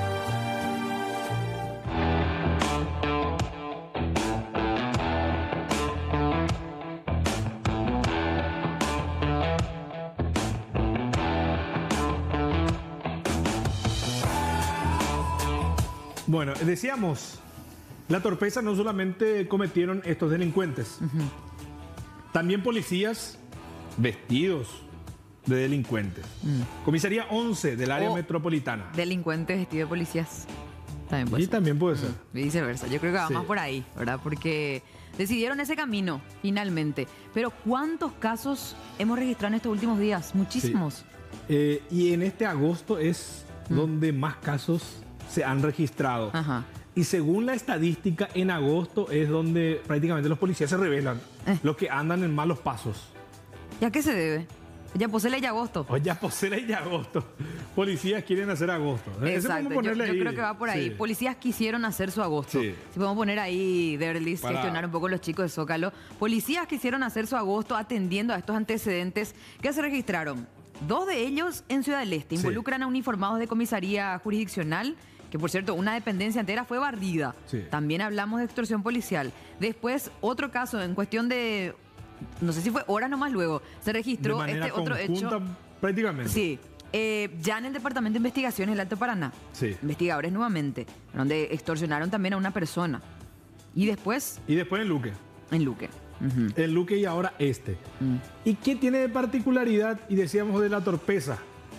[SPEAKER 2] Bueno, decíamos, la torpeza no solamente cometieron estos delincuentes, también policías vestidos de delincuentes. Comisaría 11 del área metropolitana.
[SPEAKER 1] Delincuentes vestidos de policías. También puede
[SPEAKER 2] y
[SPEAKER 1] ser.
[SPEAKER 2] también puede ser.
[SPEAKER 1] Y viceversa. Yo creo que va
[SPEAKER 2] Sí.
[SPEAKER 1] más por ahí, ¿verdad? Porque decidieron ese camino, finalmente. Pero ¿cuántos casos hemos registrado en estos últimos días? Muchísimos.
[SPEAKER 2] Sí. Y en este agosto es donde más casos se han registrado.
[SPEAKER 1] Ajá.
[SPEAKER 2] Y según la estadística, en agosto es donde prácticamente los policías se revelan. Los que andan en malos pasos.
[SPEAKER 1] ¿Y a qué se debe? Ya posee y agosto.
[SPEAKER 2] O ya posee y agosto. Policías quieren hacer agosto.
[SPEAKER 1] Exacto, yo creo que va por ahí.
[SPEAKER 2] Sí.
[SPEAKER 1] Policías quisieron hacer su agosto.
[SPEAKER 2] Sí.
[SPEAKER 1] Si podemos poner ahí, Derlis, gestionar un poco los chicos de Zócalo. Policías quisieron hacer su agosto atendiendo a estos antecedentes que se registraron. 2 de ellos en Ciudad del Este. Involucran a uniformados de comisaría jurisdiccional, que por cierto, una dependencia entera fue barrida.
[SPEAKER 2] Sí.
[SPEAKER 1] También hablamos de extorsión policial. Después, otro caso en cuestión de, no sé si fue horas nomás luego, se registró este otro hecho.
[SPEAKER 2] Prácticamente.
[SPEAKER 1] Sí. Ya en el Departamento de Investigaciones del Alto Paraná.
[SPEAKER 2] Sí.
[SPEAKER 1] Investigadores nuevamente, donde extorsionaron también a una persona. Y después
[SPEAKER 2] en Luque.
[SPEAKER 1] en Luque.
[SPEAKER 2] En Luque y ahora este. ¿Y qué tiene de particularidad? Y decíamos de la torpeza.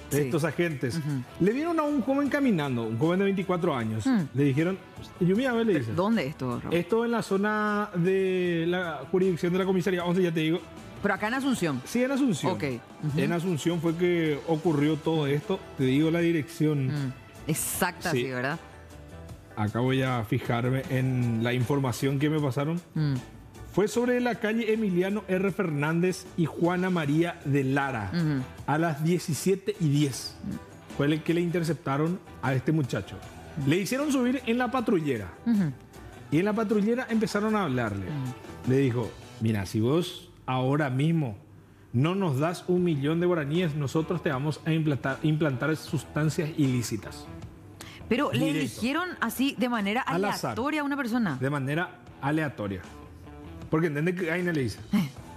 [SPEAKER 2] estos agentes, le vieron a un joven caminando, un joven de 24 años. Le dijeron, Yumi, a ver, le dice.
[SPEAKER 1] ¿Dónde es esto, Raúl?
[SPEAKER 2] Esto en la zona de la jurisdicción de la comisaría 11, ya te digo.
[SPEAKER 1] Pero acá en Asunción.
[SPEAKER 2] Sí, en Asunción.
[SPEAKER 1] Ok.
[SPEAKER 2] En Asunción fue que ocurrió todo esto. Te digo la dirección.
[SPEAKER 1] Exacta, sí, ¿verdad?
[SPEAKER 2] Acá voy a fijarme en la información que me pasaron. Fue sobre la calle Emiliano R. Fernández y Juana María de Lara. A las 17:10. Fue el que le interceptaron a este muchacho. Le hicieron subir en la patrullera. Y en la patrullera empezaron a hablarle. Le dijo, mira, si vos ahora mismo no nos das 1 millón de guaraníes, nosotros te vamos a implantar sustancias ilícitas.
[SPEAKER 1] Pero le eligieron así de manera aleatoria a una persona.
[SPEAKER 2] De manera aleatoria. Porque entiende que Aina le dice.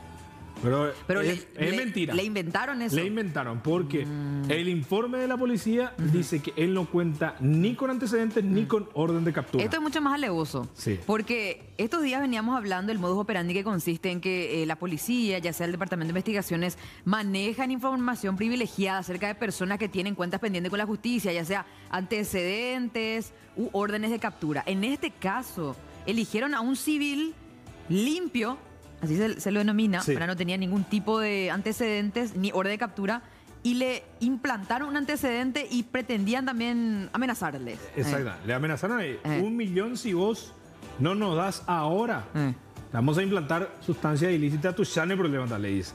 [SPEAKER 2] Pero es mentira.
[SPEAKER 1] Le inventaron eso.
[SPEAKER 2] Le inventaron porque el informe de la policía dice que él no cuenta ni con antecedentes ni con orden de captura.
[SPEAKER 1] Esto es mucho más alevoso.
[SPEAKER 2] Sí.
[SPEAKER 1] Porque estos días veníamos hablando del modus operandi que consiste en que la policía, ya sea el Departamento de Investigaciones, manejan información privilegiada acerca de personas que tienen cuentas pendientes con la justicia, ya sea antecedentes u órdenes de captura. En este caso, eligieron a un civil limpio, así se lo denomina,
[SPEAKER 2] Sí.
[SPEAKER 1] para no tenía ningún tipo de antecedentes ni orden de captura, y le implantaron un antecedente y pretendían también amenazarles.
[SPEAKER 2] Exacto. Le amenazaron ahí. 1 millón si vos no nos das ahora. Vamos a implantar sustancias ilícitas a tu chane problema, le dice.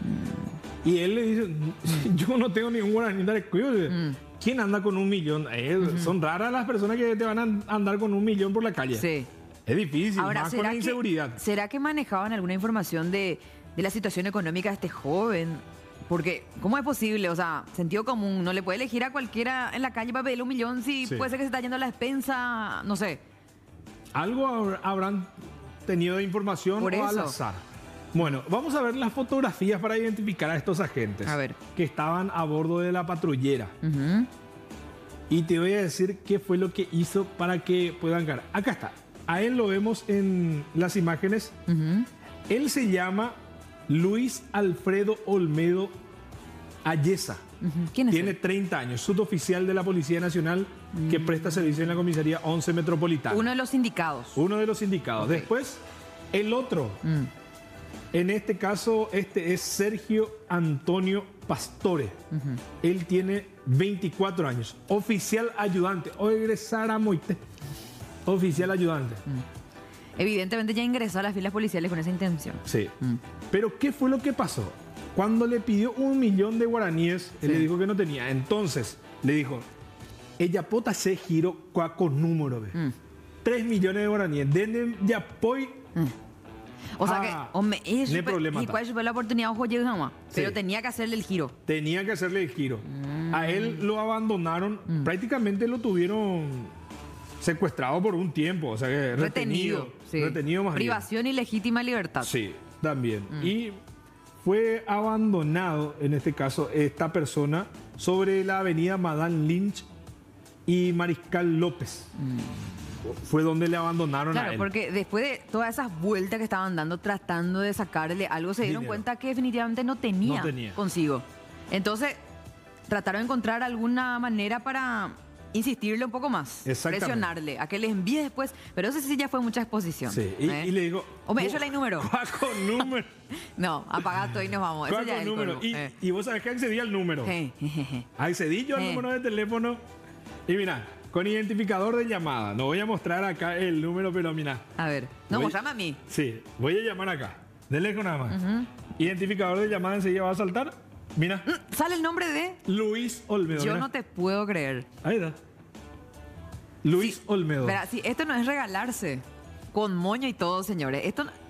[SPEAKER 2] Y él le dice, yo no tengo ningún guaraní de cuido. ¿Quién anda con 1 millón? Son raras las personas que te van a andar con 1 millón por la calle.
[SPEAKER 1] Sí.
[SPEAKER 2] Es difícil,
[SPEAKER 1] Ahora,
[SPEAKER 2] más con la inseguridad.
[SPEAKER 1] ¿Será que manejaban alguna información de la situación económica de este joven? Porque, ¿cómo es posible? O sea, sentido común, no le puede elegir a cualquiera en la calle para pedirle 1 millón si
[SPEAKER 2] Sí.
[SPEAKER 1] puede ser que se está yendo a la despensa, no sé.
[SPEAKER 2] Algo habrán tenido de información
[SPEAKER 1] Por
[SPEAKER 2] o al
[SPEAKER 1] eso.
[SPEAKER 2] azar. Bueno, vamos a ver las fotografías para identificar a estos agentes.
[SPEAKER 1] A ver.
[SPEAKER 2] Que estaban a bordo de la patrullera. Y te voy a decir qué fue lo que hizo para que puedan ganar. Acá está. A él lo vemos en las imágenes. Él se llama Luis Alfredo Olmedo Ayesa.
[SPEAKER 1] ¿Quién es
[SPEAKER 2] Tiene
[SPEAKER 1] él?
[SPEAKER 2] 30 años, suboficial de la Policía Nacional que presta servicio en la comisaría 11 Metropolitana.
[SPEAKER 1] Uno de los sindicados.
[SPEAKER 2] Uno de los sindicados.
[SPEAKER 1] Ok.
[SPEAKER 2] Después, el otro. En este caso, este es Sergio Antonio Pastore. Él tiene 24 años. Oficial ayudante. O egresar a Moite. Oficial ayudante.
[SPEAKER 1] Evidentemente ya ingresó a las filas policiales con esa intención.
[SPEAKER 2] Sí. Pero, ¿qué fue lo que pasó? Cuando le pidió 1 millón de guaraníes, él le dijo que no tenía. Entonces, le dijo, ella pota se giro con número, 3 millones de guaraníes. Dende ya poi.
[SPEAKER 1] O sea que, hombre,
[SPEAKER 2] no hay problema.
[SPEAKER 1] ¿y cuál fue la oportunidad? Ojo, llega nomás. Pero
[SPEAKER 2] Sí.
[SPEAKER 1] tenía que hacerle el giro.
[SPEAKER 2] Tenía que hacerle el giro. A él lo abandonaron, prácticamente lo tuvieron secuestrado por un tiempo, o sea que retenido.
[SPEAKER 1] Sí.
[SPEAKER 2] Retenido más bien.
[SPEAKER 1] Privación ilegítima de libertad.
[SPEAKER 2] Sí, también. Y fue abandonado, en este caso, esta persona sobre la avenida Madame Lynch y Mariscal López. Fue donde le abandonaron a
[SPEAKER 1] Claro,
[SPEAKER 2] él.
[SPEAKER 1] porque después de todas esas vueltas que estaban dando tratando de sacarle algo, se dieron
[SPEAKER 2] Dinero.
[SPEAKER 1] cuenta que definitivamente no tenía consigo. Entonces, trataron de encontrar alguna manera para insistirle un poco más.
[SPEAKER 2] Exactamente.
[SPEAKER 1] Presionarle, a que le envíe después. Pero eso sí ya fue mucha exposición.
[SPEAKER 2] Sí, y le digo...
[SPEAKER 1] Hombre, eso le hay número.
[SPEAKER 2] Con número.
[SPEAKER 1] No, apagá todo y nos vamos. Eso ya es el
[SPEAKER 2] número.
[SPEAKER 1] colmo.
[SPEAKER 2] Y vos sabés que accedí al número. Accedí yo al número de teléfono. Y mira, con identificador de llamada. No voy a mostrar acá el número, pero mira.
[SPEAKER 1] A ver. No, mostrame a mí.
[SPEAKER 2] Sí, voy a llamar acá. De lejos nada más. Identificador de llamada enseguida va a saltar. Mira.
[SPEAKER 1] Sale el nombre de
[SPEAKER 2] Luis Olmedo.
[SPEAKER 1] Yo
[SPEAKER 2] mira.
[SPEAKER 1] no te puedo creer.
[SPEAKER 2] Ahí está. Luis Olmedo.
[SPEAKER 1] Verá, sí, esto no es regalarse. Con moño y todo, señores. Esto no...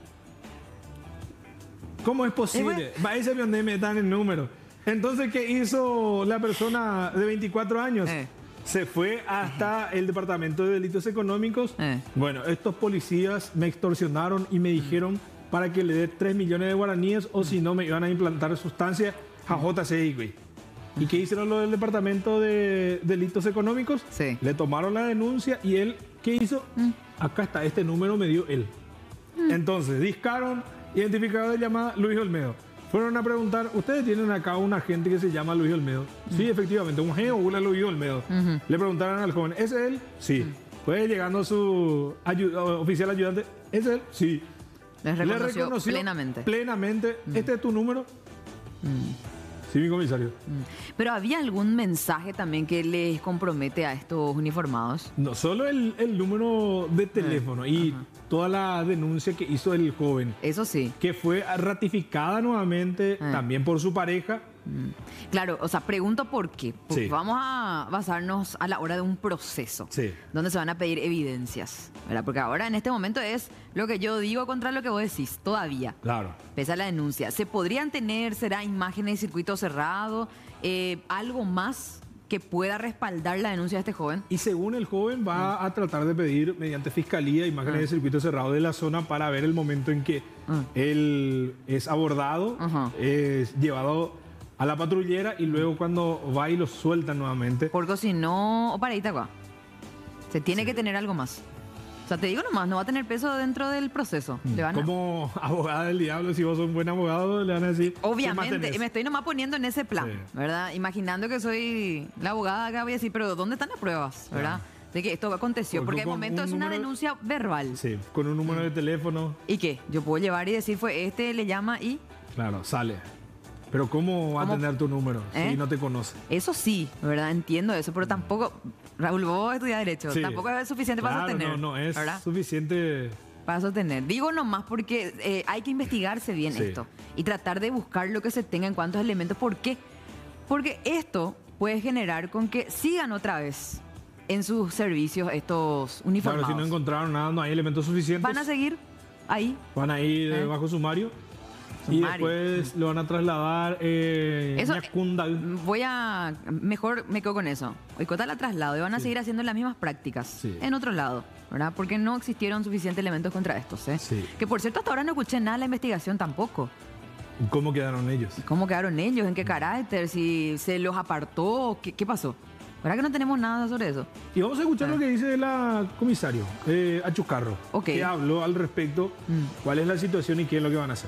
[SPEAKER 2] ¿Cómo es posible? Va ese donde me dan el número. Entonces, ¿qué hizo la persona de 24 años? Se fue hasta el Departamento de Delitos Económicos. Bueno, estos policías me extorsionaron y me dijeron para que le dé 3 millones de guaraníes o si no me iban a implantar sustancias a JCI, güey. ¿Y qué hicieron los del Departamento de Delitos Económicos? Le tomaron la denuncia y él, ¿qué hizo? Acá está, este número me dio él. Entonces, discaron, identificador de llamada, Luis Olmedo. Fueron a preguntar, ¿ustedes tienen acá un agente que se llama Luis Olmedo? Sí, efectivamente, un geo Luis Olmedo. Le preguntaron al joven, ¿es él? Sí. Pues llegando su oficial ayudante, ¿es él? Sí.
[SPEAKER 1] Le reconoció plenamente.
[SPEAKER 2] Plenamente. ¿Este es tu número? Sí, mi comisario.
[SPEAKER 1] ¿Pero había algún mensaje también que les compromete a estos uniformados?
[SPEAKER 2] No, solo el número de teléfono y toda la denuncia que hizo el joven.
[SPEAKER 1] Eso sí.
[SPEAKER 2] Que fue ratificada nuevamente también por su pareja.
[SPEAKER 1] Claro, o sea, pregunto por qué. Porque vamos a basarnos a la hora de un proceso donde se van a pedir evidencias, ¿verdad? Porque ahora en este momento es lo que yo digo contra lo que vos decís, todavía.
[SPEAKER 2] Claro.
[SPEAKER 1] Pese a la denuncia. ¿Se podrían tener, será imágenes de circuito cerrado, algo más que pueda respaldar la denuncia de este joven?
[SPEAKER 2] Y según el joven va a tratar de pedir mediante fiscalía imágenes de circuito cerrado de la zona para ver el momento en que él es abordado, es llevado a la patrullera y luego cuando va y lo sueltan nuevamente.
[SPEAKER 1] Porque si no, o para Itagua, se tiene que tener algo más. O sea, te digo nomás, no va a tener peso dentro del proceso. Le van
[SPEAKER 2] como abogada del diablo, si vos sos un buen abogado, le van a decir...
[SPEAKER 1] Obviamente, y me estoy nomás poniendo en ese plan, ¿verdad? Imaginando que soy la abogada que voy a decir, pero ¿dónde están las pruebas, verdad? De que esto aconteció, porque el momento es una denuncia verbal.
[SPEAKER 2] Sí, con un número de teléfono.
[SPEAKER 1] ¿Y qué? Yo puedo llevar y decir, fue este, le llama y...
[SPEAKER 2] Claro, sale. Pero ¿cómo va a tener tu número si no te conoce?
[SPEAKER 1] Eso sí, ¿verdad? Entiendo eso, pero tampoco... Raúl, vos estudias Derecho. Tampoco es suficiente para sostener.
[SPEAKER 2] No es suficiente...
[SPEAKER 1] Para sostener. Digo nomás porque hay que investigarse bien esto y tratar de buscar lo que se tenga en cuantos elementos. ¿Por qué? Porque esto puede generar con que sigan otra vez en sus servicios estos uniformados.
[SPEAKER 2] Claro, si no encontraron nada, no hay elementos suficientes.
[SPEAKER 1] ¿Van a seguir ahí?
[SPEAKER 2] Van a ir bajo sumario. Y después lo van a trasladar
[SPEAKER 1] mejor me quedo con eso. Oicota la traslado y van a seguir haciendo las mismas prácticas en otro lado, ¿verdad? Porque no existieron suficientes elementos contra estos, Que por cierto, hasta ahora no escuché nada de la investigación tampoco.
[SPEAKER 2] ¿Cómo quedaron ellos?
[SPEAKER 1] ¿Cómo quedaron ellos? ¿En qué carácter? ¿Si se los apartó? ¿Qué pasó? ¿Verdad que no tenemos nada sobre eso?
[SPEAKER 2] Y vamos a escuchar lo que dice la comisario, Achucarro, que habló al respecto, cuál es la situación y qué es lo que van a hacer.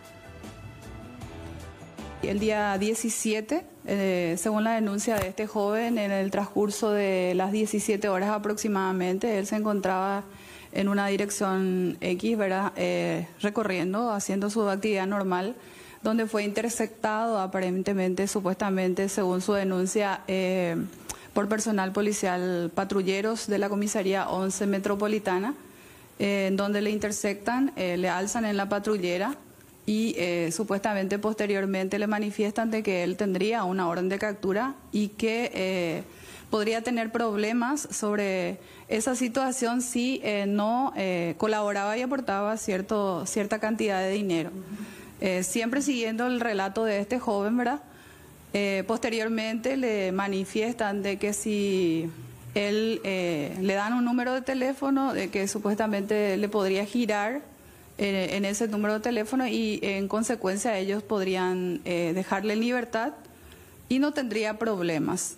[SPEAKER 12] El día 17, según la denuncia de este joven, en el transcurso de las 17 horas aproximadamente, él se encontraba en una dirección X, ¿verdad? Recorriendo, haciendo su actividad normal, donde fue interceptado aparentemente, supuestamente, según su denuncia, por personal policial patrulleros de la comisaría 11 Metropolitana, en donde le interceptan, le alzan en la patrullera y supuestamente posteriormente le manifiestan de que él tendría una orden de captura y que podría tener problemas sobre esa situación si no colaboraba y aportaba cierta cantidad de dinero. Siempre siguiendo el relato de este joven, ¿verdad? Posteriormente le manifiestan de que si él le dan un número de teléfono, de que supuestamente le podría girar en ese número de teléfono y en consecuencia ellos podrían dejarle en libertad y no tendría problemas.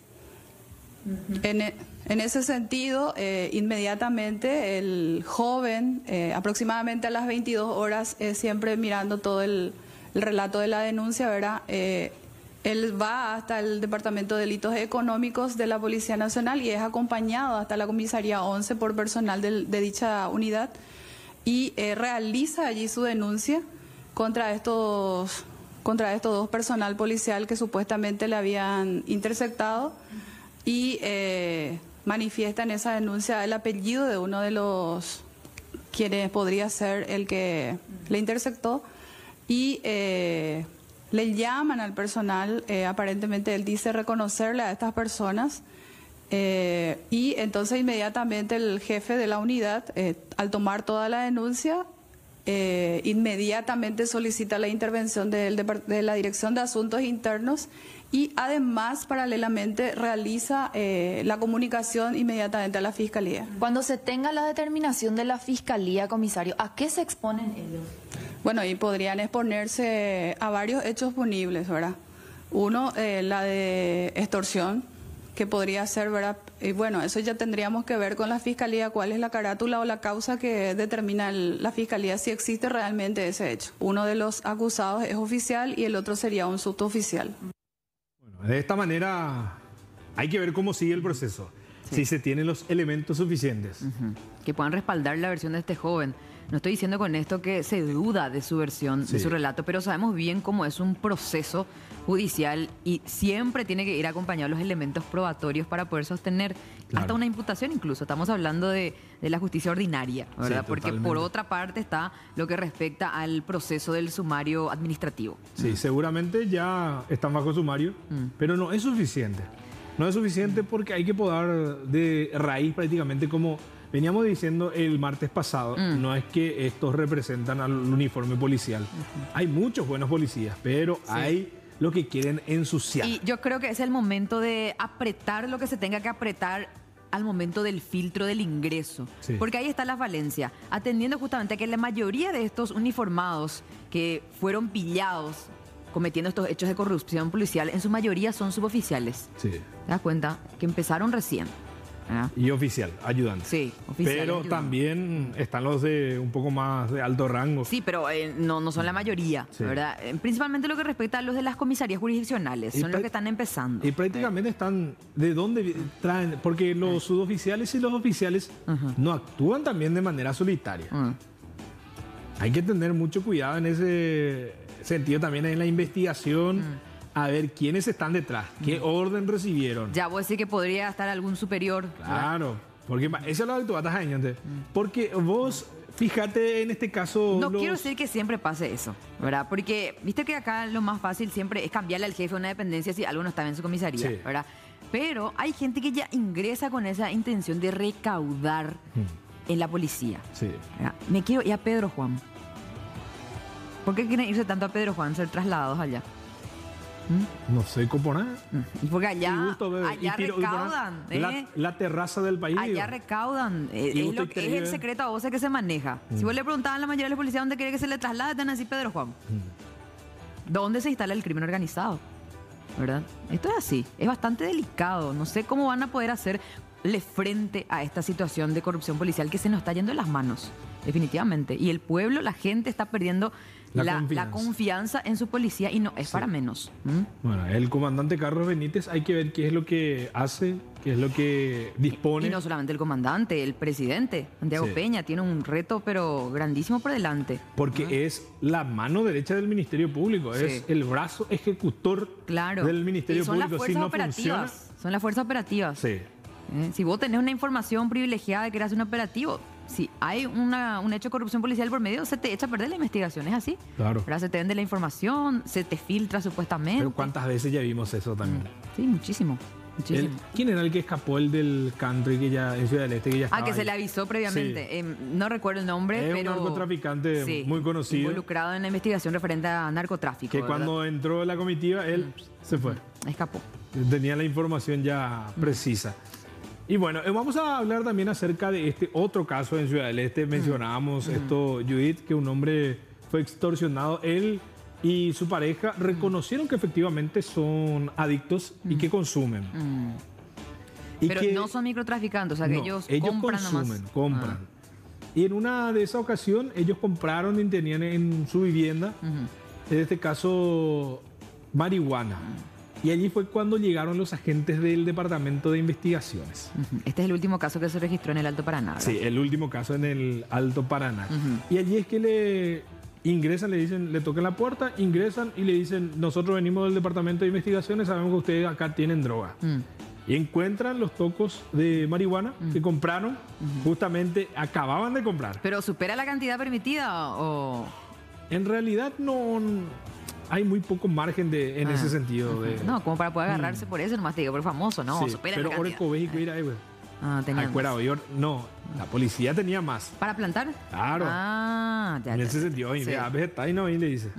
[SPEAKER 12] En ese sentido, inmediatamente el joven, aproximadamente a las 22 horas, siempre mirando todo el relato de la denuncia, ¿verdad? Él va hasta el Departamento de Delitos Económicos de la Policía Nacional y es acompañado hasta la Comisaría 11 por personal de dicha unidad y realiza allí su denuncia contra estos dos personal policial que supuestamente le habían interceptado y manifiesta en esa denuncia el apellido de uno de los quienes podría ser el que le interceptó y le llaman al personal, aparentemente él dice reconocerle a estas personas y entonces inmediatamente el jefe de la unidad, al tomar toda la denuncia, inmediatamente solicita la intervención de la Dirección de Asuntos Internos y además paralelamente realiza la comunicación inmediatamente a la Fiscalía.
[SPEAKER 13] Cuando se tenga la determinación de la Fiscalía, comisario, ¿a qué se exponen ellos?
[SPEAKER 12] Bueno, y podrían exponerse a varios hechos punibles, ¿verdad? Uno, la de extorsión, que podría ser, ¿verdad? Y bueno, eso ya tendríamos que ver con la Fiscalía cuál es la carátula o la causa que determina la Fiscalía si existe realmente ese hecho. Uno de los acusados es oficial y el otro sería un suboficial.
[SPEAKER 2] Bueno, de esta manera hay que ver cómo sigue el proceso, si se tienen los elementos suficientes.
[SPEAKER 1] Que puedan respaldar la versión de este joven. No estoy diciendo con esto que se duda de su versión, de su relato, pero sabemos bien cómo es un proceso judicial y siempre tiene que ir acompañado los elementos probatorios para poder sostener hasta una imputación incluso. Estamos hablando de la justicia ordinaria, ¿verdad? Porque por otra parte está lo que respecta al proceso del sumario administrativo.
[SPEAKER 2] Sí, seguramente ya están bajo sumario, pero no es suficiente. No es suficiente porque hay que podar de raíz prácticamente como veníamos diciendo el martes pasado. No es que estos representan al uniforme policial. Hay muchos buenos policías, pero hay lo que quieren ensuciar.
[SPEAKER 1] Y yo creo que es el momento de apretar lo que se tenga que apretar al momento del filtro del ingreso. Porque ahí está la falencia. Atendiendo justamente a que la mayoría de estos uniformados que fueron pillados cometiendo estos hechos de corrupción policial, en su mayoría son suboficiales. ¿Te das cuenta? Que empezaron recién.
[SPEAKER 2] Y oficial, ayudante.
[SPEAKER 1] Sí, oficial.
[SPEAKER 2] Pero
[SPEAKER 1] ayudante.
[SPEAKER 2] También están los de un poco más de alto rango.
[SPEAKER 1] Sí, pero no son la mayoría, ¿verdad? Principalmente lo que respecta a los de las comisarías jurisdiccionales, son los que están empezando.
[SPEAKER 2] Y prácticamente están, ¿de dónde traen? Porque los suboficiales y los oficiales no actúan también de manera solitaria. Hay que tener mucho cuidado en ese sentido también en la investigación. A ver quiénes están detrás, qué orden recibieron.
[SPEAKER 1] Ya vos decís que podría estar algún superior.
[SPEAKER 2] Claro, porque eso es lo que tú vas a porque vos, fíjate en este caso.
[SPEAKER 1] No quiero decir que siempre pase eso, ¿verdad? Porque viste que acá lo más fácil siempre es cambiarle al jefe de una dependencia si algo no está bien en su comisaría, ¿verdad? Pero hay gente que ya ingresa con esa intención de recaudar en la policía. ¿Verdad? Me quiero ir a Pedro Juan. ¿Por qué quieren irse tanto a Pedro Juan, ser trasladados allá?
[SPEAKER 2] No sé cómo nada.
[SPEAKER 1] Porque allá recaudan.
[SPEAKER 2] La terraza del país.
[SPEAKER 1] Allá recaudan. Es el secreto a voces que se maneja. Si vos le preguntabas a la mayoría de la policía dónde quiere que se le traslade, te van a decir Pedro Juan. ¿Dónde se instala el crimen organizado? ¿Verdad? Esto es así. Es bastante delicado. No sé cómo van a poder hacerle frente a esta situación de corrupción policial que se nos está yendo de las manos. Definitivamente. Y el pueblo, la gente está perdiendo la confianza en su policía y no es para menos.
[SPEAKER 2] Bueno, el comandante Carlos Benítez hay que ver qué es lo que hace, qué es lo que dispone.
[SPEAKER 1] Y no solamente el comandante, el presidente, Santiago Peña, tiene un reto pero grandísimo por delante.
[SPEAKER 2] Porque es la mano derecha del Ministerio Público, es el brazo ejecutor del Ministerio Público.
[SPEAKER 1] Si no funciona, son las fuerzas operativas. Si vos tenés una información privilegiada de que eras un operativo, si hay un hecho de corrupción policial por medio, se te echa a perder la investigación, ¿es así?
[SPEAKER 2] Claro.
[SPEAKER 1] Ahora se te vende la información, se te filtra supuestamente.
[SPEAKER 2] Pero ¿cuántas veces ya vimos eso también?
[SPEAKER 1] Sí, muchísimo.
[SPEAKER 2] ¿Quién era el que escapó, el del country que ya en Ciudad del Este? Que ya estaba
[SPEAKER 1] que se le avisó previamente. No recuerdo el nombre,
[SPEAKER 2] pero...
[SPEAKER 1] Es
[SPEAKER 2] un narcotraficante muy conocido.
[SPEAKER 1] Involucrado en la investigación referente a narcotráfico.
[SPEAKER 2] Que cuando entró la comitiva, él se fue.
[SPEAKER 1] Escapó.
[SPEAKER 2] Tenía la información ya precisa. Y bueno, vamos a hablar también acerca de este otro caso en Ciudad del Este. Mencionábamos esto, Judith, que un hombre fue extorsionado. Él y su pareja reconocieron que efectivamente son adictos y que consumen.
[SPEAKER 1] Pero no son microtraficantes, o sea que ellos compran
[SPEAKER 2] consumen, compran. Y en una de esas ocasiones ellos compraron y tenían en su vivienda, en este caso, marihuana. Y allí fue cuando llegaron los agentes del Departamento de Investigaciones.
[SPEAKER 1] Este es el último caso que se registró en el Alto Paraná, ¿verdad?
[SPEAKER 2] Sí, el último caso en el Alto Paraná. Y allí es que le ingresan, le dicen, le tocan la puerta, ingresan y le dicen, nosotros venimos del Departamento de Investigaciones, sabemos que ustedes acá tienen droga. Y encuentran los tocos de marihuana que compraron, justamente acababan de comprar.
[SPEAKER 1] ¿Pero supera la cantidad permitida o...?
[SPEAKER 2] En realidad no... Hay muy poco margen en ese sentido.
[SPEAKER 1] No, como para poder agarrarse por eso, nomás te digo, por famoso, ¿no?
[SPEAKER 2] Sí,
[SPEAKER 1] supera
[SPEAKER 2] pero
[SPEAKER 1] la cantidad.
[SPEAKER 2] Tenía no, la policía tenía más.
[SPEAKER 1] ¿Para plantar?
[SPEAKER 2] Claro. En ese sentido, está y no, y le dice.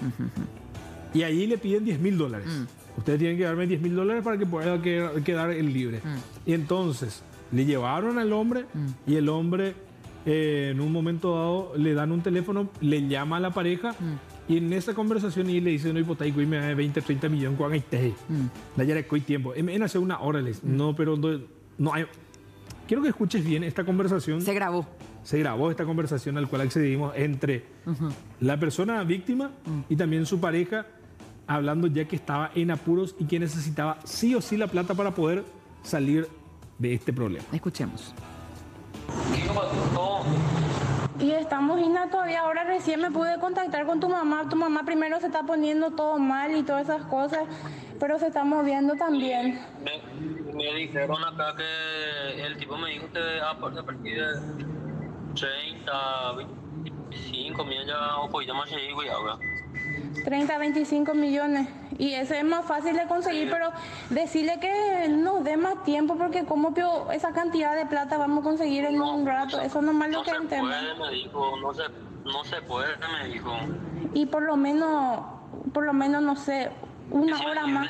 [SPEAKER 2] Y ahí le piden $10.000. Ustedes tienen que darme $10.000 para que pueda quedar el libre. Y entonces, le llevaron al hombre y el hombre, en un momento dado, le dan un teléfono, le llama a la pareja Y en esa conversación y le dice no hipotético y me da 20, 30 millones con este. La ya le coi tiempo. En hace una hora les. No, pero no hay. Quiero que escuches bien esta conversación.
[SPEAKER 1] Se grabó
[SPEAKER 2] esta conversación al cual accedimos entre la persona víctima y también su pareja, hablando ya que estaba en apuros y que necesitaba sí o sí la plata para poder salir de este problema.
[SPEAKER 1] Escuchemos.
[SPEAKER 14] Y estamos, Ina, todavía ahora recién me pude contactar con tu mamá. Tu mamá primero se está poniendo todo mal y todas esas cosas, pero se está moviendo también.
[SPEAKER 15] Me dijeron acá que el tipo me dijo que a partir de 30, 25 millones ya un poquito más y ahora.
[SPEAKER 14] 30, 25 millones. Y ese es más fácil de conseguir, pero decirle que nos dé más tiempo, porque como esa cantidad de plata vamos a conseguir en un rato. Eso nomás lo que entiendo.
[SPEAKER 15] Me dijo, no se puede, me dijo.
[SPEAKER 14] Y por lo menos, no sé, una hora más.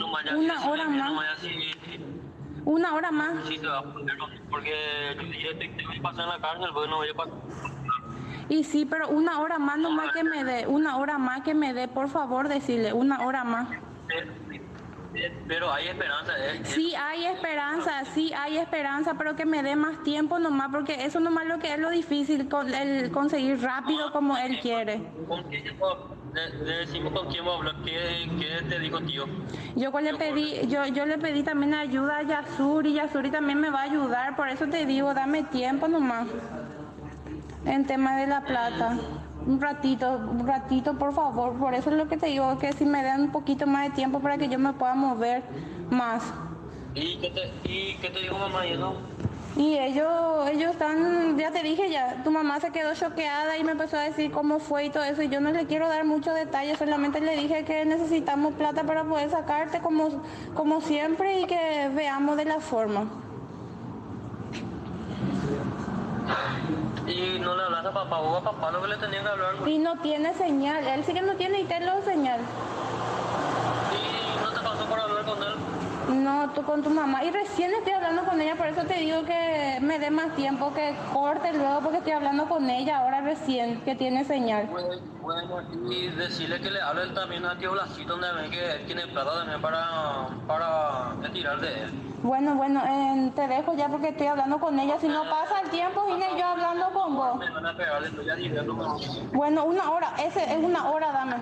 [SPEAKER 14] Una hora más.
[SPEAKER 15] Sí, se va a poner, porque yo dije que te voy a pasar en la cárcel, porque no voy a pasar.
[SPEAKER 14] Y sí, pero una hora más nomás que me dé, por favor, decirle, una hora más.
[SPEAKER 15] Pero hay esperanza.
[SPEAKER 14] Sí hay esperanza, pero que me dé más tiempo nomás, porque eso nomás lo que es lo difícil, el conseguir rápido como él quiere.
[SPEAKER 15] Decimos con quién va a hablar, ¿qué te dijo tío?
[SPEAKER 14] Yo le pedí también ayuda a Yasuri, Yasuri también me va a ayudar, por eso te digo, dame tiempo nomás. En tema de la plata, un ratito, por favor. Por eso es lo que te digo, que si me dan un poquito más de tiempo para que yo me pueda mover más.
[SPEAKER 15] ¿Y qué te dijo mamá?
[SPEAKER 14] Y ellos están, ya te dije ya, tu mamá se quedó choqueada y me empezó a decir cómo fue y todo eso. Y yo no le quiero dar muchos detalles, solamente le dije que necesitamos plata para poder sacarte como siempre y que veamos de la forma.
[SPEAKER 15] ¿Y no le hablas a papá o a papá lo que le tenía que hablar?
[SPEAKER 14] Y no tiene señal, él sí que no tiene señal.
[SPEAKER 15] ¿Y no te pasó por hablar con él?
[SPEAKER 14] No, tú con tu mamá. Y recién estoy hablando con ella, por eso te digo que me dé más tiempo, que corte luego, porque estoy hablando con ella ahora recién, que tiene señal.
[SPEAKER 15] Bueno, y decirle que le hable también a tío Blasito, donde ve que él tiene plata también para retirar de él.
[SPEAKER 14] Bueno, te dejo ya porque estoy hablando con ella. Si no pasa el tiempo, vine yo hablando con vos.
[SPEAKER 15] Me van a pegar, estoy ya diciendo.
[SPEAKER 14] Bueno, una hora, es una hora, dame.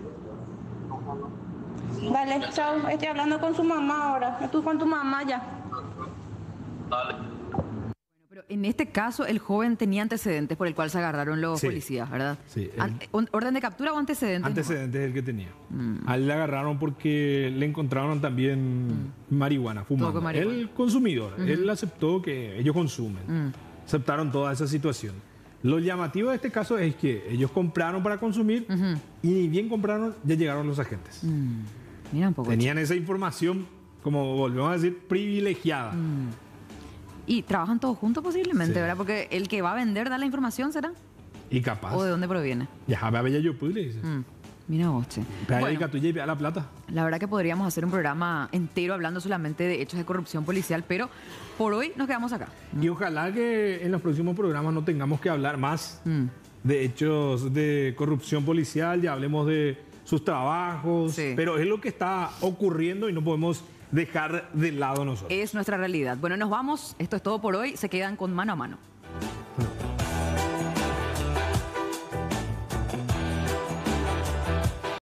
[SPEAKER 14] Dale, chao, estoy hablando con su mamá ahora. Estoy con tu mamá ya.
[SPEAKER 15] Dale.
[SPEAKER 1] Pero en este caso, el joven tenía antecedentes por el cual se agarraron los policías, ¿verdad?
[SPEAKER 2] Sí.
[SPEAKER 1] ¿Orden de captura o antecedentes?
[SPEAKER 2] Antecedentes es el que tenía. A él le agarraron porque le encontraron también marihuana, fumando.
[SPEAKER 1] Marihuana.
[SPEAKER 2] El consumidor, él aceptó que ellos consumen. Aceptaron toda esa situación. Lo llamativo de este caso es que ellos compraron para consumir y ni bien compraron, ya llegaron los agentes.
[SPEAKER 1] Mira un poco.
[SPEAKER 2] Tenían esa información, como volvemos a decir, privilegiada.
[SPEAKER 1] Y trabajan todos juntos posiblemente, ¿verdad? Porque el que va a vender da la información, ¿será?
[SPEAKER 2] Y capaz.
[SPEAKER 1] ¿O de dónde proviene?
[SPEAKER 2] Ya, a ver, yo pude, dice.
[SPEAKER 1] Mira vos, che.
[SPEAKER 2] Bueno, tuya y la plata.
[SPEAKER 1] La verdad que podríamos hacer un programa entero hablando solamente de hechos de corrupción policial, pero por hoy nos quedamos acá.
[SPEAKER 2] Y ojalá que en los próximos programas no tengamos que hablar más de hechos de corrupción policial, ya hablemos de sus trabajos, pero es lo que está ocurriendo y no podemos dejar de lado nosotros.
[SPEAKER 1] Es nuestra realidad. Bueno, nos vamos. Esto es todo por hoy. Se quedan con Mano a Mano.